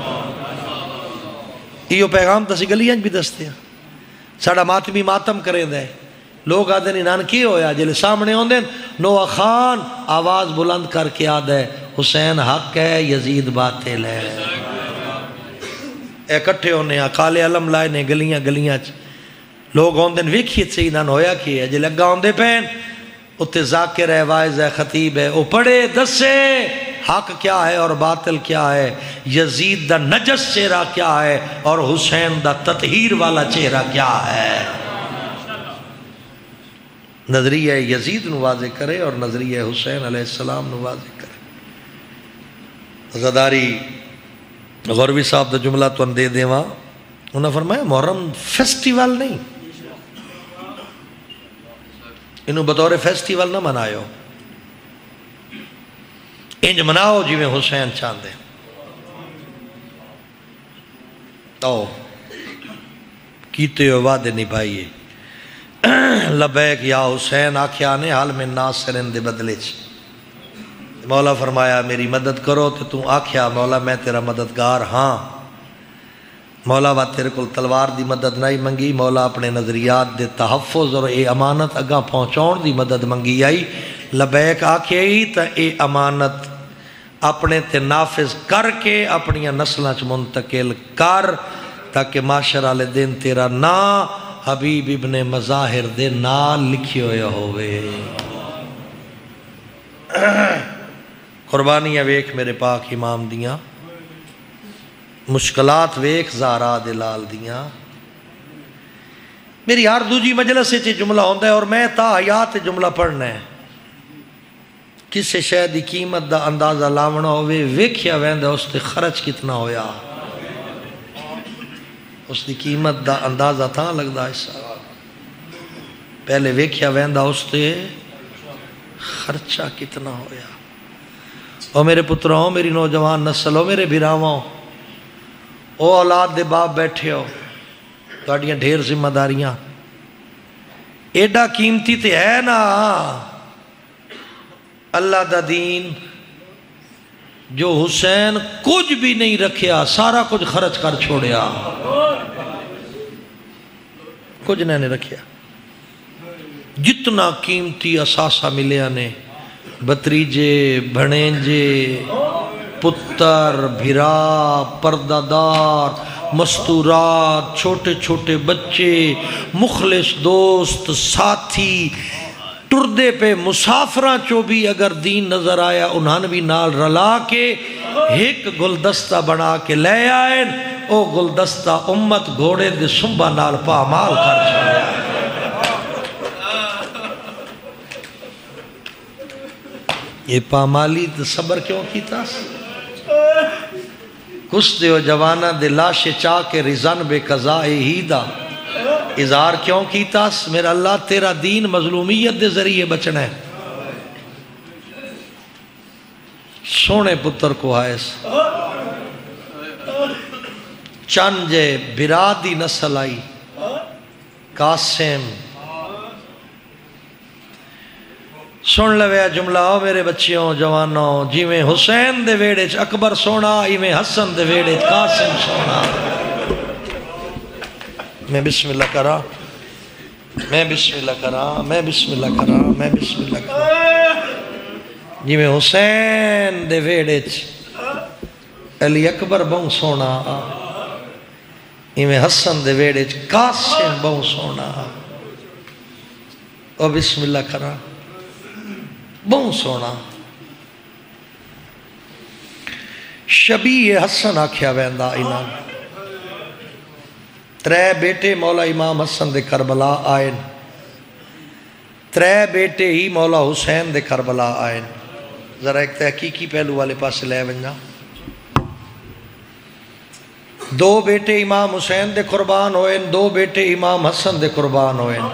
یہ پیغام تسی گلیاں بھی دستے ہیں. ساڑا ماتمی ماتم کرے دے، لوگ آدھے نہیں نان کی ہویا، جلے سامنے ہوں دیں نوہ خان آواز بلند کر کے آدھے حسین حق ہے، یزید باطل ہے. اکٹھے ہونے اکالے علم لائے نے گلیاں گلیاں چ لوگ ہوندے ویکھیت سے انہاں ہویا کی ہے. جے لگا ہوندے پین اتے ذاکر ہے، وائز ہے، خطیب ہے، او پڑھے دسے حق کیا ہے اور باطل کیا ہے، یزید دا نجس چہرہ کیا ہے اور حسین دا تطہیر والا چہرہ کیا ہے. نظریہ یزید نو واضح کرے اور نظریہ حسین علیہ السلام نو واضح کرے. عزاداری غوروی صاحب دا جملہ تو اندے دیواں، انہوں نے فرمایا محرم فیسٹیول نہیں، انہوں بطور فیسٹیول نہ منائیو، انج مناؤ جی میں حسین چاندے. تو کیتے ہو وعدے نبھائیے. لبیک یا حسین آکھیا نے حال میں ناصرین دے بدلے چ. مولا فرمایا میری مدد کرو تو تو آکھیا مولا میں تیرا مددگار ہاں. مولا وا تیرے کل تلوار دی مدد نہیں منگی، مولا اپنے نظریات دے تحفظ اور اے امانت اگاں پہنچاؤن دی مدد منگی آئی. لبیک آکھے ہی تا اے امانت اپنے تے نافذ کر کے اپنی نسلہ چ منتقل کر، تاکہ معاشر والے دن تیرا نا حبیب ابن مظاہر دے نال لکھی ہوئے ہوئے. قربانیاں ویکھ میرے پاک امام دیاں، مشکلات ویکھ زہرا دلال دیاں. میری ہر دوجی مجلس سے جملہ ہوندہ ہے اور میں تا حیات جملہ پڑھنا ہے. کسے شے دی قیمت دا اندازہ لاونا ہوئے ویکھیا ویندہ اس تے خرچ کتنا ہویا، اس دی قیمت دا اندازہ تھا لگدا ایسا. پہلے ویکھیا ویندہ اس تے خرچہ کتنا ہویا. او میرے پتروں، میری نوجوان نسل ہو، میرے بھراواں، او اولاد دے باپ بیٹھے ہو، تہاڈیاں ڈھیر ذمہ داریاں. ایڈا قیمتی تے ہے نا اللہ دا دین، جو حسین کچھ بھی نہیں رکھیا، سارا کچھ خرچ کر چھوڑیا، کچھ نہیں رکھیا. جتنا قیمتی اثاثہ ملیا نے، بتریجے، بھنینجے، پتر، بھرا، پردہ دار، مستورات، چھوٹے چھوٹے بچے، مخلص دوست، ساتھی، ٹردے پہ مسافراں چو بھی اگر دین نظر آیا انہاں بھی نال رلا کے ایک گلدستہ بنا کے لے آئیں، او گلدستہ امت گھوڑے دے سنبا نال پامال کر چھایا۔ یہ پامالی دے صبر کیوں کیتا؟ کس دیو جوانا دے لاشے چاہ کے رزن بے قضاء ہی دا اظہار کیوں کیتا؟ میرا اللہ تیرا دین مظلومیت دے ذریعے بچنا ہے۔ سونے پتر کو آئیس چند جے برادی نسل آئی قاسم سن لویا جملہ ہو میرے بچیوں جوانوں، جی میں حسین دے ویڑے چ اکبر سونا، ہی میں حسن دے ویڑے چ قاسم سونا۔ میں بسم اللہ کرا میں بسم اللہ کرا میں بسم اللہ کرا میں بسم اللہ کرا جی میں حسین دے ویڑے چ علی اکبر بہن سونا، ہی میں حسن دے ویڑے چ قاسم بہن سونا، او بسم اللہ کرا بہن سونا۔ شبیہ حسن آکھیا ویندہ انہاں ترے بیٹے مولا امام حسن دے کربلا آئین، ترے بیٹے ہی مولا حسین دے کربلا آئین۔ ذرا ایک تحقیقی پہلو والے پاس لے ونجا۔ دو بیٹے امام حسین دے قربان ہوئن، دو بیٹے امام حسن دے قربان ہوئن۔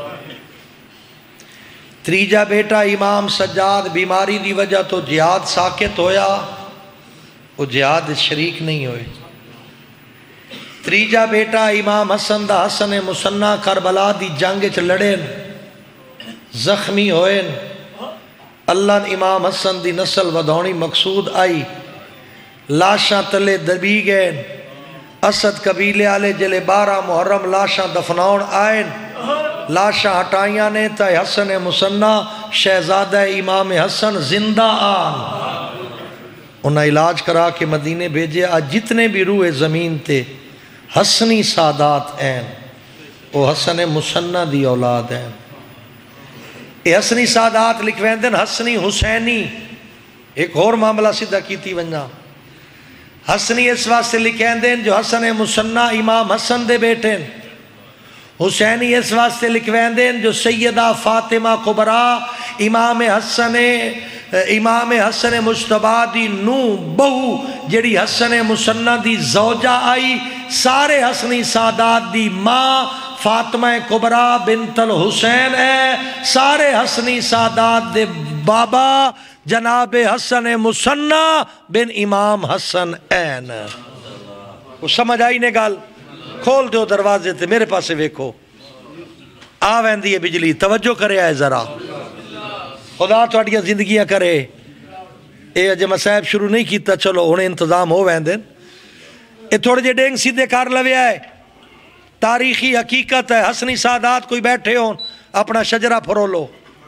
تریجا بیٹا امام سجاد بیماری دی وجہ تو جہاد ساکت ہویا، وہ جہاد شریک نہیں ہوئے۔ تریجا بیٹا امام حسن دا حسن مسنہ کربلا دی جنگ چ لڑین، زخمی ہوئن۔ اللہ نے امام حسن دی نسل ودھونی مقصود آئی، لاشاں تلے دبی گئے۔ اسد قبیلے آلے جلے بارہ محرم لاشاں دفناؤن آئین، لاشاں ہٹائیاں نے تا حسن مسنہ شہزادہ امام حسن زندہ آن۔ انہاں علاج کرا کے مدینے بھیجے۔ آج جتنے بھی روح زمین تے حسنی سادات ہیں وہ حسن مسنہ دی اولاد ہیں۔ یہ حسنی سادات لکھویں دن حسنی حسینی ایک اور معاملہ سیدھا کیتی ونجا۔ حسنی اس واسطے لکھیں دن جو حسن مسنہ امام حسن دے بیٹے، حسینی اس واسطے لکھویں دن جو سیدہ فاطمہ کبرا امام حسن امام حسن مجتبی دی نو بہو جڑی حسن مسنہ دی زوجہ آئی، سارے حسنی سادات دی ماں فاطمہ کبرا بنت الحسین ہے، سارے حسنی سادات دے بابا جناب حسن مسنہ بن امام حسن این۔ وہ سمجھ آئی نے گال؟ کھول دیو دروازے تے میرے پاسے ویکھو، آوین دیئے بجلی توجہ کرے آئے ذرا، خدا تو اٹھیا زندگیاں کرے۔ اے اجے مسائب شروع نہیں کیتا، چلو انہیں انتظام ہو وین دن۔ اے تھوڑے جے ڈینگ سیدھے کار لوے آئے، تاریخی حقیقت ہے۔ حسنی سادات کوئی بیٹھے ہون اپنا شجرہ پھرو لو،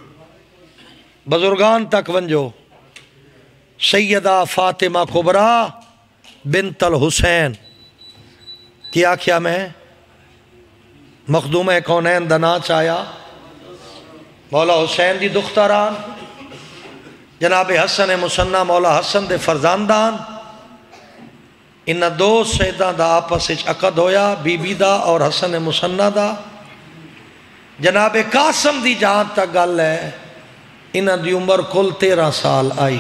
بزرگان تک ونجو۔ سیدہ فاطمہ کبرا بنت الحسین کیا کیا میں مخدومہ کونین دنا چاہیا مولا حسین دی دختران جناب حسن مسنہ مولا حسن دے فرزاندان، انہ دو سیدان دا آپس اچ عقد ہویا، بی بی دا اور حسن مسنہ دا۔ جناب قاسم دی جہاں تک گل ہے، انہ دی عمر کل تیرہ سال آئی۔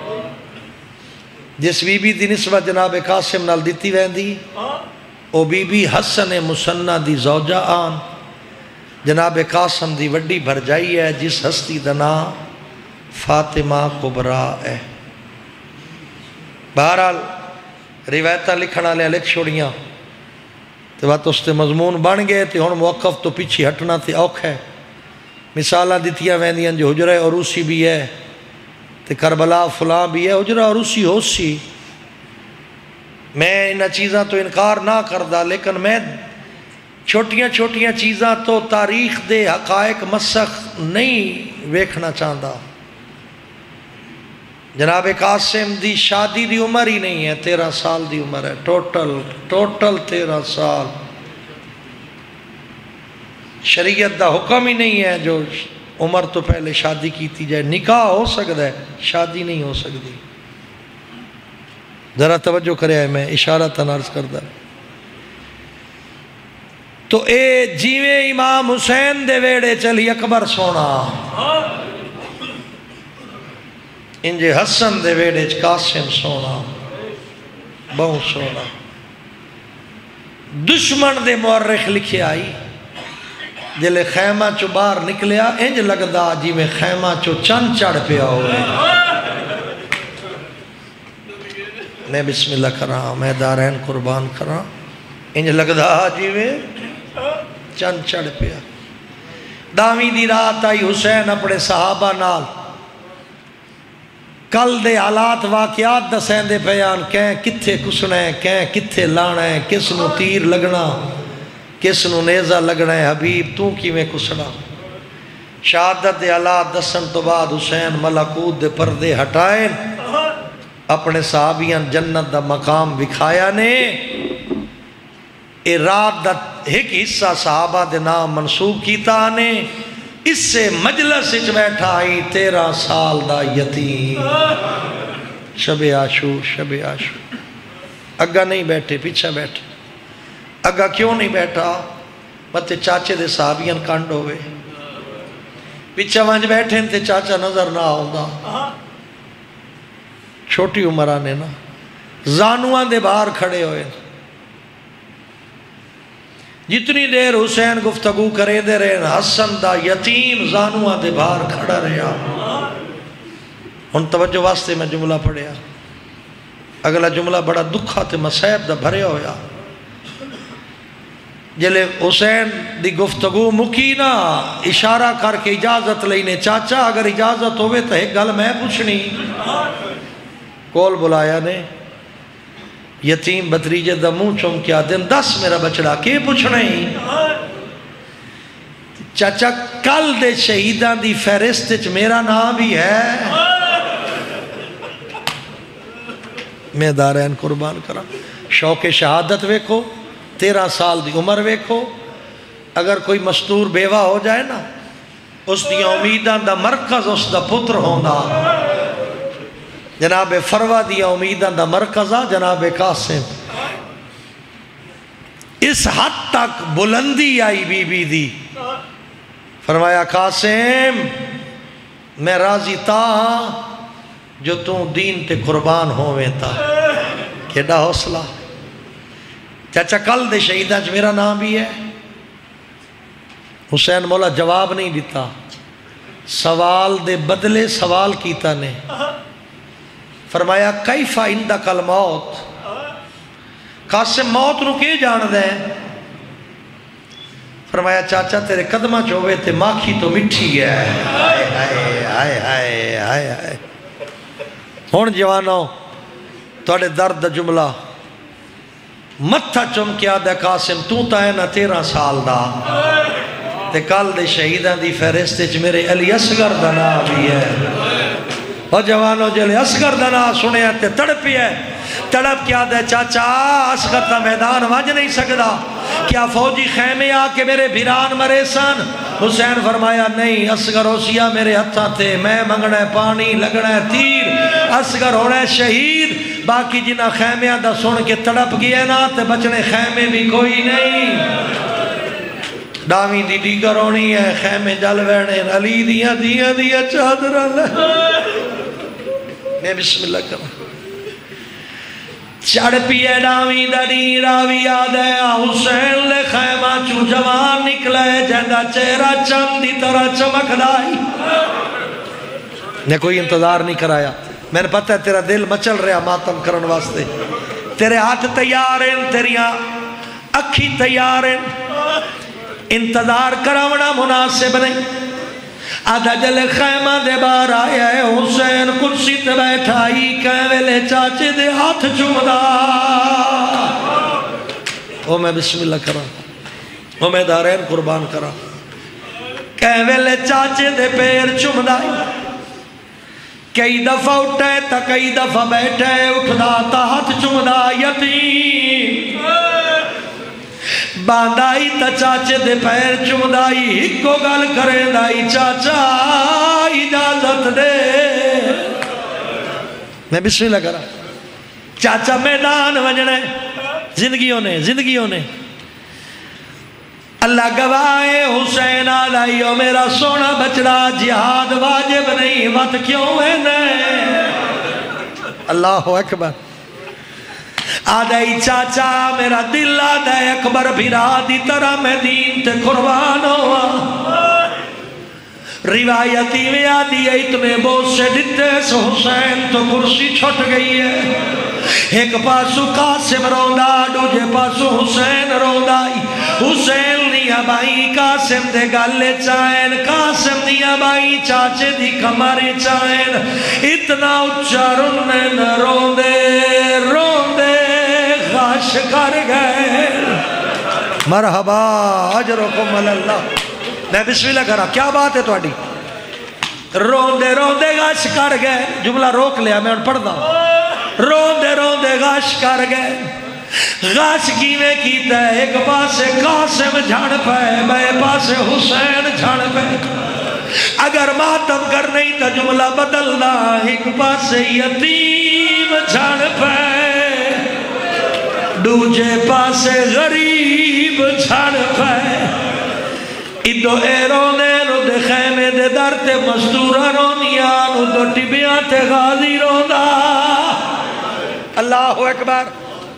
جس بی بی دی نسبت جناب قاسم نال دیتی ویندی، او بی بی حسن مسنہ دی زوجہ آن۔ جناب قاسم دی وڈی بھرجائی ہے جس ہستی دنا فاطمہ کبرا ہے۔ بہرحال روایتہ لکھنا لے لکھ چھوڑیاں تو بات اس تے مضمون بن گئے تے ہون موقف تو پیچھے ہٹنا تے اوکھ ہے۔ مثالہ دیتیاں ویندیاں جو حجرہ عروسی بھی ہے تے کربلا فلاں بھی ہے، حجرہ عروسی ہو سی۔ میں انہا چیزاں تو انکار نہ کردہ، لیکن میں چھوٹیاں چھوٹیاں چیزاں تو تاریخ دے حقائق مسخ نہیں ویکھنا چاہتا۔ جناب قاسم دی شادی دی عمر ہی نہیں ہے، تیرہ سال دی عمر ہے، ٹوٹل ٹوٹل تیرہ سال۔ شریعت دا حکم ہی نہیں ہے جو عمر تو پہلے شادی کیتی جائے، نکاح ہو سکتا ہے، شادی نہیں ہو سکتی۔ ذرا توجہ کرے ہے، میں اشارہ تنارز کردہ۔ تو اے جیویں امام حسین دے ویڑے چلی اکبر سونا، انجے حسن دے ویڑے قاسم سونا، بہو سونا۔ دشمن دے مورخ لکھے آئی، جلے خیمہ چو باہر نکلیا انج لگدا جی میں خیمہ چو چند چڑھ پیا ہوئے۔ میں بسم اللہ کراں، میں دارین قربان کراں، انج لگدا جی میں چند چڑھ پیا۔ داویں دی رات آئی، حسین اپنے صحابہ نال کل دے حالات واقعات دسیں دے بیان، کہیں کتھے کسنا ہے، کہیں کتھے لانا ہے، کس نو تیر لگنا، کس نو نیزہ لگنا ہے، حبیب تو کی میں کسنا۔ شہادت دے حالات دسن تو بعد حسین ملکوت دے پردے ہٹائیں، اپنے صحابیان جنت دا مقام بکھایا نے۔ اے رات دا ایک حصہ صحابہ دے نام منصوب کیتا نے۔ اس سے مجلس اچ بیٹھا آئی تیرہ سال دا یتیم، شب عاشور، شب عاشور۔ اگا نہیں بیٹھے، پیچھے بیٹھے۔ اگا کیوں نہیں بیٹھا؟ متے چاچے دے صحابیان کانڈ ہوئے، پیچھے وانج بیٹھے تے چاچا نظر نہ آؤں، چھوٹی عمرہ نے نا، زانوان دے باہر کھڑے ہوئے۔ جتنی دیر حسین گفتگو کرے دے رہے، حسن دا یتیم زانوان دے باہر کھڑا رہا۔ ان توجہ واسطے میں جملہ پڑھیا، اگلا جملہ بڑا دکھا تے مسائب دا بھرے ہویا۔ جلے حسین دی گفتگو مکی نا، اشارہ کر کے اجازت لینے، چاچا اگر اجازت ہوئے تو ایک گل میں پوچھنی۔ کول بلایا نے، یتیم بتریجے دا منہ چوم کیا دن، دس میرا بچڑا کے پوچھنا ہی؟ چاچا کل دے شہیدان دی فہرست وچ میرا نام بھی ہے۔ میں دارین قربان کرا، شوق شہادت ویکھو، تیرہ سال دی عمر ویکھو۔ اگر کوئی مستور بیوہ ہو جائے نا، اس دی امیدان دا مرکز اس دا پتر ہونا۔ جناب فروہ دیا امیدان دا مرکزہ جناب قاسم۔ اس حد تک بلندی آئی بی بی دی، فرمایا قاسم میں راضی تا جو تم دین تے قربان ہوئے تا۔ کیڑا حوصلہ۔ چاچا کل دے شہیدہ چ میرا نام بھی ہے۔ حسین مولا جواب نہیں دیتا، سوال دے بدلے سوال کیتا نے۔ فرمایا کیفا عندک الموت، قاسم موت نو کے جان دے؟ فرمایا چاچا تیرے قدمہ چوبے تے ماکھی تو مٹھی ہے۔ آئے آئے آئے آئے آئے آئے۔ ہون جوانو توڑے درد جملہ متھا چمکیا دے قاسم، تو تا ہے نا تیرہ سال دا، تے کل دے شہیدان دی فہرست چ میرے علی اصغر دا نام بھی ہے۔ اور جوانوں جلے اصغر دا نام سنے تے تڑپی ہے، تڑپ کیا دے چاچا اصغر دا میدان وج نہیں سکدا، کیا فوجی خیمے آ کے میرے بھیران مرے سن؟ حسین فرمایا نہیں، اصغر اوسیا میرے ہتھاں تھے، میں منگنا ہے پانی لگنا ہے تیر، اصغر ہونا ہے شہید۔ باقی جنہ خیمیاں دا سن کے تڑپ گئے نا تے بچنے خیمے بھی کوئی نہیں۔ ڈاویں دی دیگر ہونی ہے، خیمے جل ویڑے، علی دیا دیا دیا چادر اللہ۔ میں بسم اللہ کروں، چڑھ پیے ڈاویں دا دی راوی آدھے، حسین لے خیمہ چو جوان نکلے، جہدہ چہرہ چند دی طرح چمک دائی۔ نے کوئی انتظار نہیں کرایا، میں نے پتہ ہے تیرا دل مچل رہا ماتم کرن واسطے، تیرے ہاتھ تیار ہیں، تیری اکھی تیار ہیں، انتظار کراونا مناسب نہیں۔ آدھا جل خیمہ دے بار آیا ہے، حسین کرسی تے بیٹھائی، کہیں ویلے چاچے دے ہاتھ چومدہ۔ او میں بسم اللہ کرا، او میں دارین قربان کرا، کہیں ویلے چاچے دے پیر چومدہ۔ کئی دفعہ اٹھے تا کئی دفعہ بیٹھے، اٹھدا تا ہاتھ چومدہ۔ یتیم باندائی تا چاچے دے پیر چمدائی ہکو گل کرے دائی چاچا اجازت دے میں بسم اللہ کرا چاچا میدان وجنے زندگیوں نے زندگیوں نے اللہ گواہے حسین آلائیو میرا سونا بچڑا جہاد واجب نہیں مت کیوں ہے نہیں اللہ اکبر آدھائی چاچا میرا دل آدھائی اکبر بھیرا دی طرح میں دین تے قربان ہوا روایتی میں آدھی ہے اتنے بہت سے دیتے سے حسین تو کرسی چھٹ گئی ہے ایک پاسو قاسم روندا دوجے پاسو حسین روندا حسین نیا بائی قاسم دے گالے چائن قاسم نیا بائی چاچے دی کمارے چائن اتنا اچھا رنن روندے روندے غاش کر گئے مرحبا اجرکم اللہ میں بسم اللہ کرا کیا بات ہے توڑی روندے روندے غاش کر گئے جملہ روک لیا میں ان پڑھ دا روندے روندے غاش کر گئے غاش کیویں کیتا ہے ایک پاسے قاسم جھڑ پائے بے پاسے حسین جھڑ پائے اگر ماتم کر نہیں تا جملہ بدلنا ایک پاسے یتیم جھڑ پائے دوجے پاسے غریب جھڑ پائے ادو اے رونے رو دے خیمے دے در تے مزدورہ رونیاں ادو ٹبیاں تے غازی روندا اللہ اکبر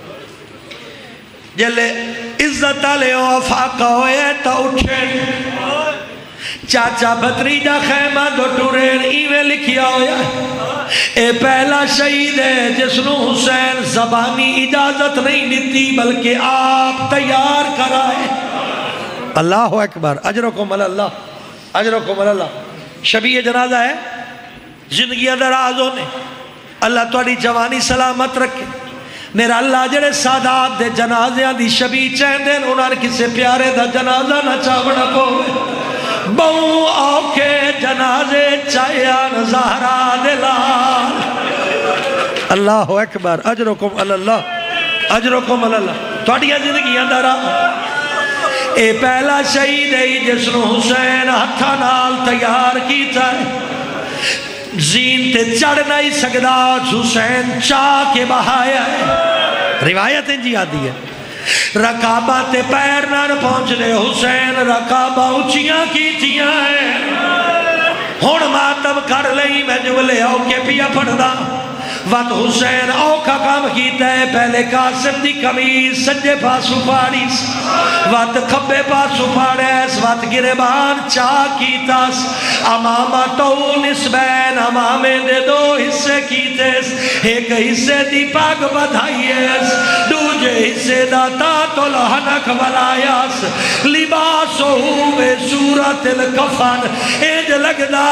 جلے عزت لے وفاقہ ہوئے تا اٹھیں چاچا بطری جا خیمہ دو ٹورین ایویں لکھیا ہویا اے پہلا شہید ہے جس نو حسین زبانی اجازت نہیں دیتی بلکہ آپ تیار کرائے اللہ اکبر اجرکم اللہ اجرکم اللہ شبیہ جنازہ ہے زندگی دراز ہونے اللہ توڑی جوانی سلامت رکھے میرا اللہ جڑے سادات دے جنازیاں دی شبیہ چیندین انہاں کسے پیارے دا جنازہ نہ چاوڑا کوئے بہو آوکے جنازے چاہیان زہرا دلال اللہ اکبر اجرکم اللہ اجرکم اللہ توڑیاں زندگیاں دراز اے پہلا شہید ہے جس نو حسین ہتھا نال تیار کیتا ہے زین تے چڑھ نہیں سکدا حسین چاہ کے بہایا ہے روایتیں جی آدھی ہے رکابہ تے پیر نہ پہنچ لے حسین رکابہ اچھیاں کیتیاں ہیں ہون ماتم کر لئی میں جو لے آؤ کے پیا پڑھدا وقت حسین اوکھا کام کیتا ہے پہلے قاسم دی قمیض سجے پاسو پاڑیس وقت کھبے پاسو پاڑیس وقت گربان چاہ کیتاس امامہ تو نسبین امامے دے دو حصے کیتیس ایک حصے دی پاک بدھائیس دوجے حصے دا تاتو لہنک ولایاس لباسو بے صورت الکفن ایج لگدا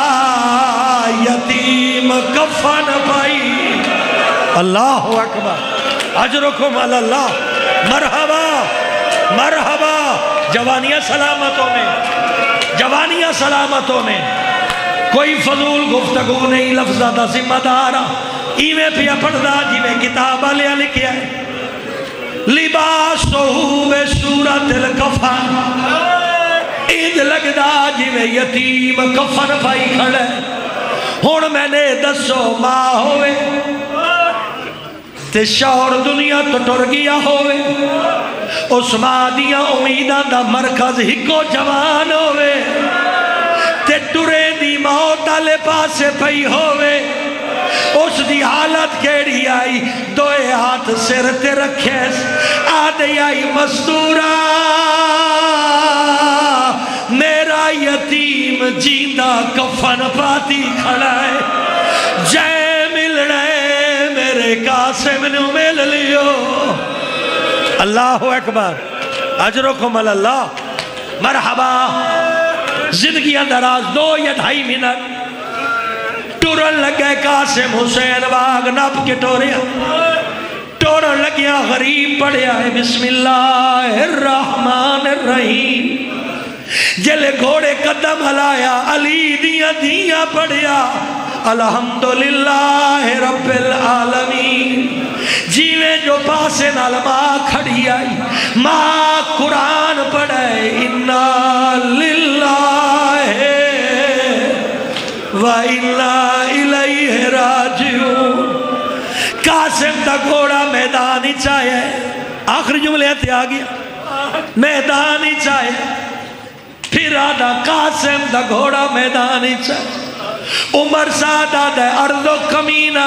یتیم کفن پائی اللہ اکبر اجرکم اللہ مرحبا مرحبا جوانیاں سلامتوں میں جوانیاں سلامتوں میں کوئی فضول گفتگو نہیں لفظہ دا ذمہ دارا ایویں پیا پڑھدا جیویں کتاب لیا لکھیا ہے لباسو بے صورت الکفن عید لگدا جیویں یتیم کفن پائی کھڑے ہون میں نے دسو ماں ہوئے تے شور دنیا تو ٹر گیا ہوئے اس ماں دیا امیدان دا مرکز ہکو جوان ہوئے تے ٹرے دی موت آلے پاسے پئی ہوئے اس دی حالت کیڑی آئی دوئے ہاتھ سر تے رکھیس آدھے آئی مزدورہ میرا یتیم جیندہ کفن پاتی کھڑا ہے جے مل رہے میرے قاسم نو مل لیو اللہ اکبر اجرکم اللہ مرحبا زندگی اندراز دو یا ڈھائی منٹ ٹورن لگے قاسم حسین باغ نب کے ٹوریا ٹورن لگیا غریب پڑھیا ہے بسم اللہ الرحمن الرحیم جلے گھوڑے قدم ہلایا علی دیا دیا پڑھیا الحمدللہ رب العالمین جیویں جو پاسے نال ماں کھڑی آئی ماں قرآن پڑھے انا للہ و انا الیہ راجعون۔ قاسم دا گھوڑا میدان ہی چاہے آخری جملے ہتھے آ گیا میدان ہی چاہے پھر آدھا قاسم دا گھوڑا میدان ہی چاہے عمر سادہ دے اردو کمینہ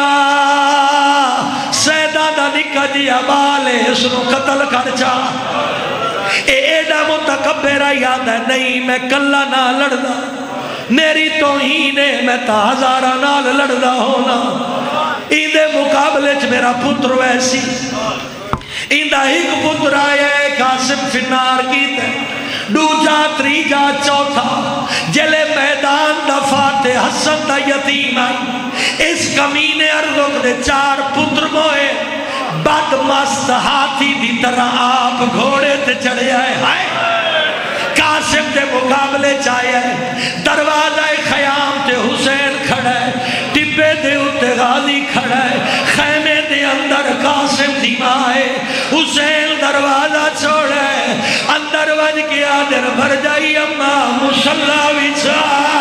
سیدہ دا نکا جیا بالے اس نو قتل کر چاہ اے ایڈا متکبرہ یاد ہے نہیں میں کلہ نہ لڑدا میری توہین ہے میں تازارہ نال لڑدا ہونا ایندے مقابلے چ میرا پتر ویسی ایندہ ایک پتر آیا ہے قاسم فنار کیتے دوجا تریجا چوتھا جلے میدان دا فاتح حسن دا یتیم آئی اس کمینے ارزق دے چار پتر موئے بد مست ہاتھی دی طرح آپ گھوڑے تے چڑھے آئے ہائے قاسم دے مقابلے چاہے ہے دروازہ خیام تے حسین کھڑا ہے ٹپے دے اتے غازی کھڑا ہے خیمے دے اندر قاسم دی ماں ہے حسین دروازہ چھوڑا ہے اندر وج کے آدر بھر جائی اماں مسلح وچا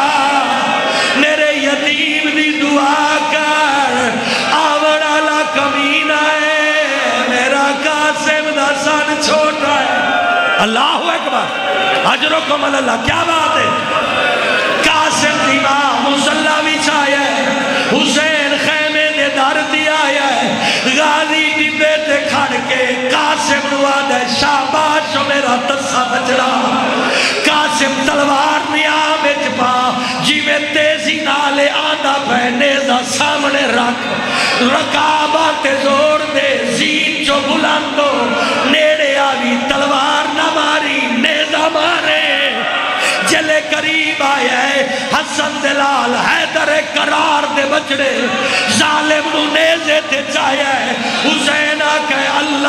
میرے یتیم دی دعا کر آوڑالا کمینہ ہے میرا قاسم دا سن چھوٹا ہے اللہ اکبر اجرکم اللہ کیا بات ہے قاسم دی ماں مسلح وچھایا ہے حسین خیمے دے در دیا ہے غازی ڈبے تے کھڑ کے قاسم نواد ہے شاباش میرا تسا بچڑا قاسم تلوار نیام اچ پا جی میں تیزی نالے آدھا پہنیزہ سامنے رکھ رکابہ تے زور دے زین جو بلندو نیڑے آوی تلوار نہ ماری نیزہ مارے جلے قریب آیا ہے حسن دلال حیدر قرار دے بچڑے ظالم نو نیزے تے چاہیا ہے حسین آکے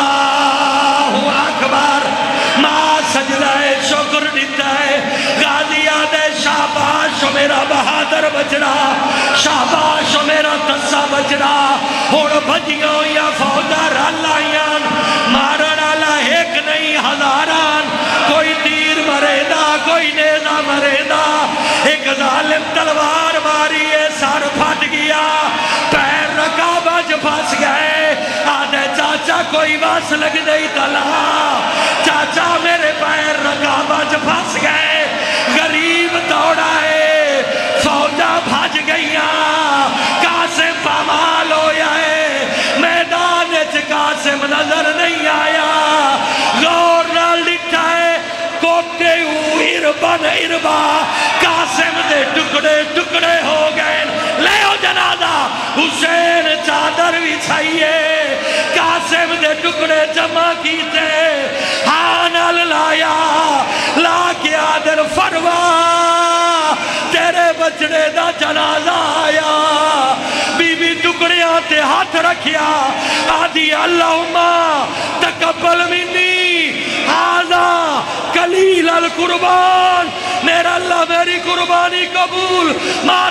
اللہ اکبر ماں سجدہ شکر دیتا ہے غازی آدھے شاباش میرا بہادر بچڑا شاباش میرا تسا بچڑا ہوڑ بھجیوں یا فوجہ رالائیاں مارن آلہ ایک نہیں ہزاران کوئی تیر مرے دا کوئی نیزہ مرے دا ایک ظالم تلوار ماری ہے سار پھٹ گیا پیر رکابہ جو پھنس گئے آدھے چاچا کوئی باس لگ نہیں تلا چاچا میرے پیر رکابہ جو پھنس گئے غریب دوڑا ہے فوجہ بھاج گئیاں قاسم پامال ہویا ہے میدان اچھ قاسم نظر نہیں آیا غور نہ لٹھا ہے کوٹے ہوں اربن اربا قاسم دے ٹکڑے ٹکڑے ہو گئے لے ہو جنازہ حسین چادر بھی چھائیے قاسم دے ٹکڑے جمع کیتے ہانال لایا لا کے آدر فروا تیرے بچڑے دا جنازہ آیا بی بی ٹکڑے آتے ہاتھ رکھیا آدھی اللہم تقبل منی آدھا قلیل القربان میرا اللہ میری قربانی قبول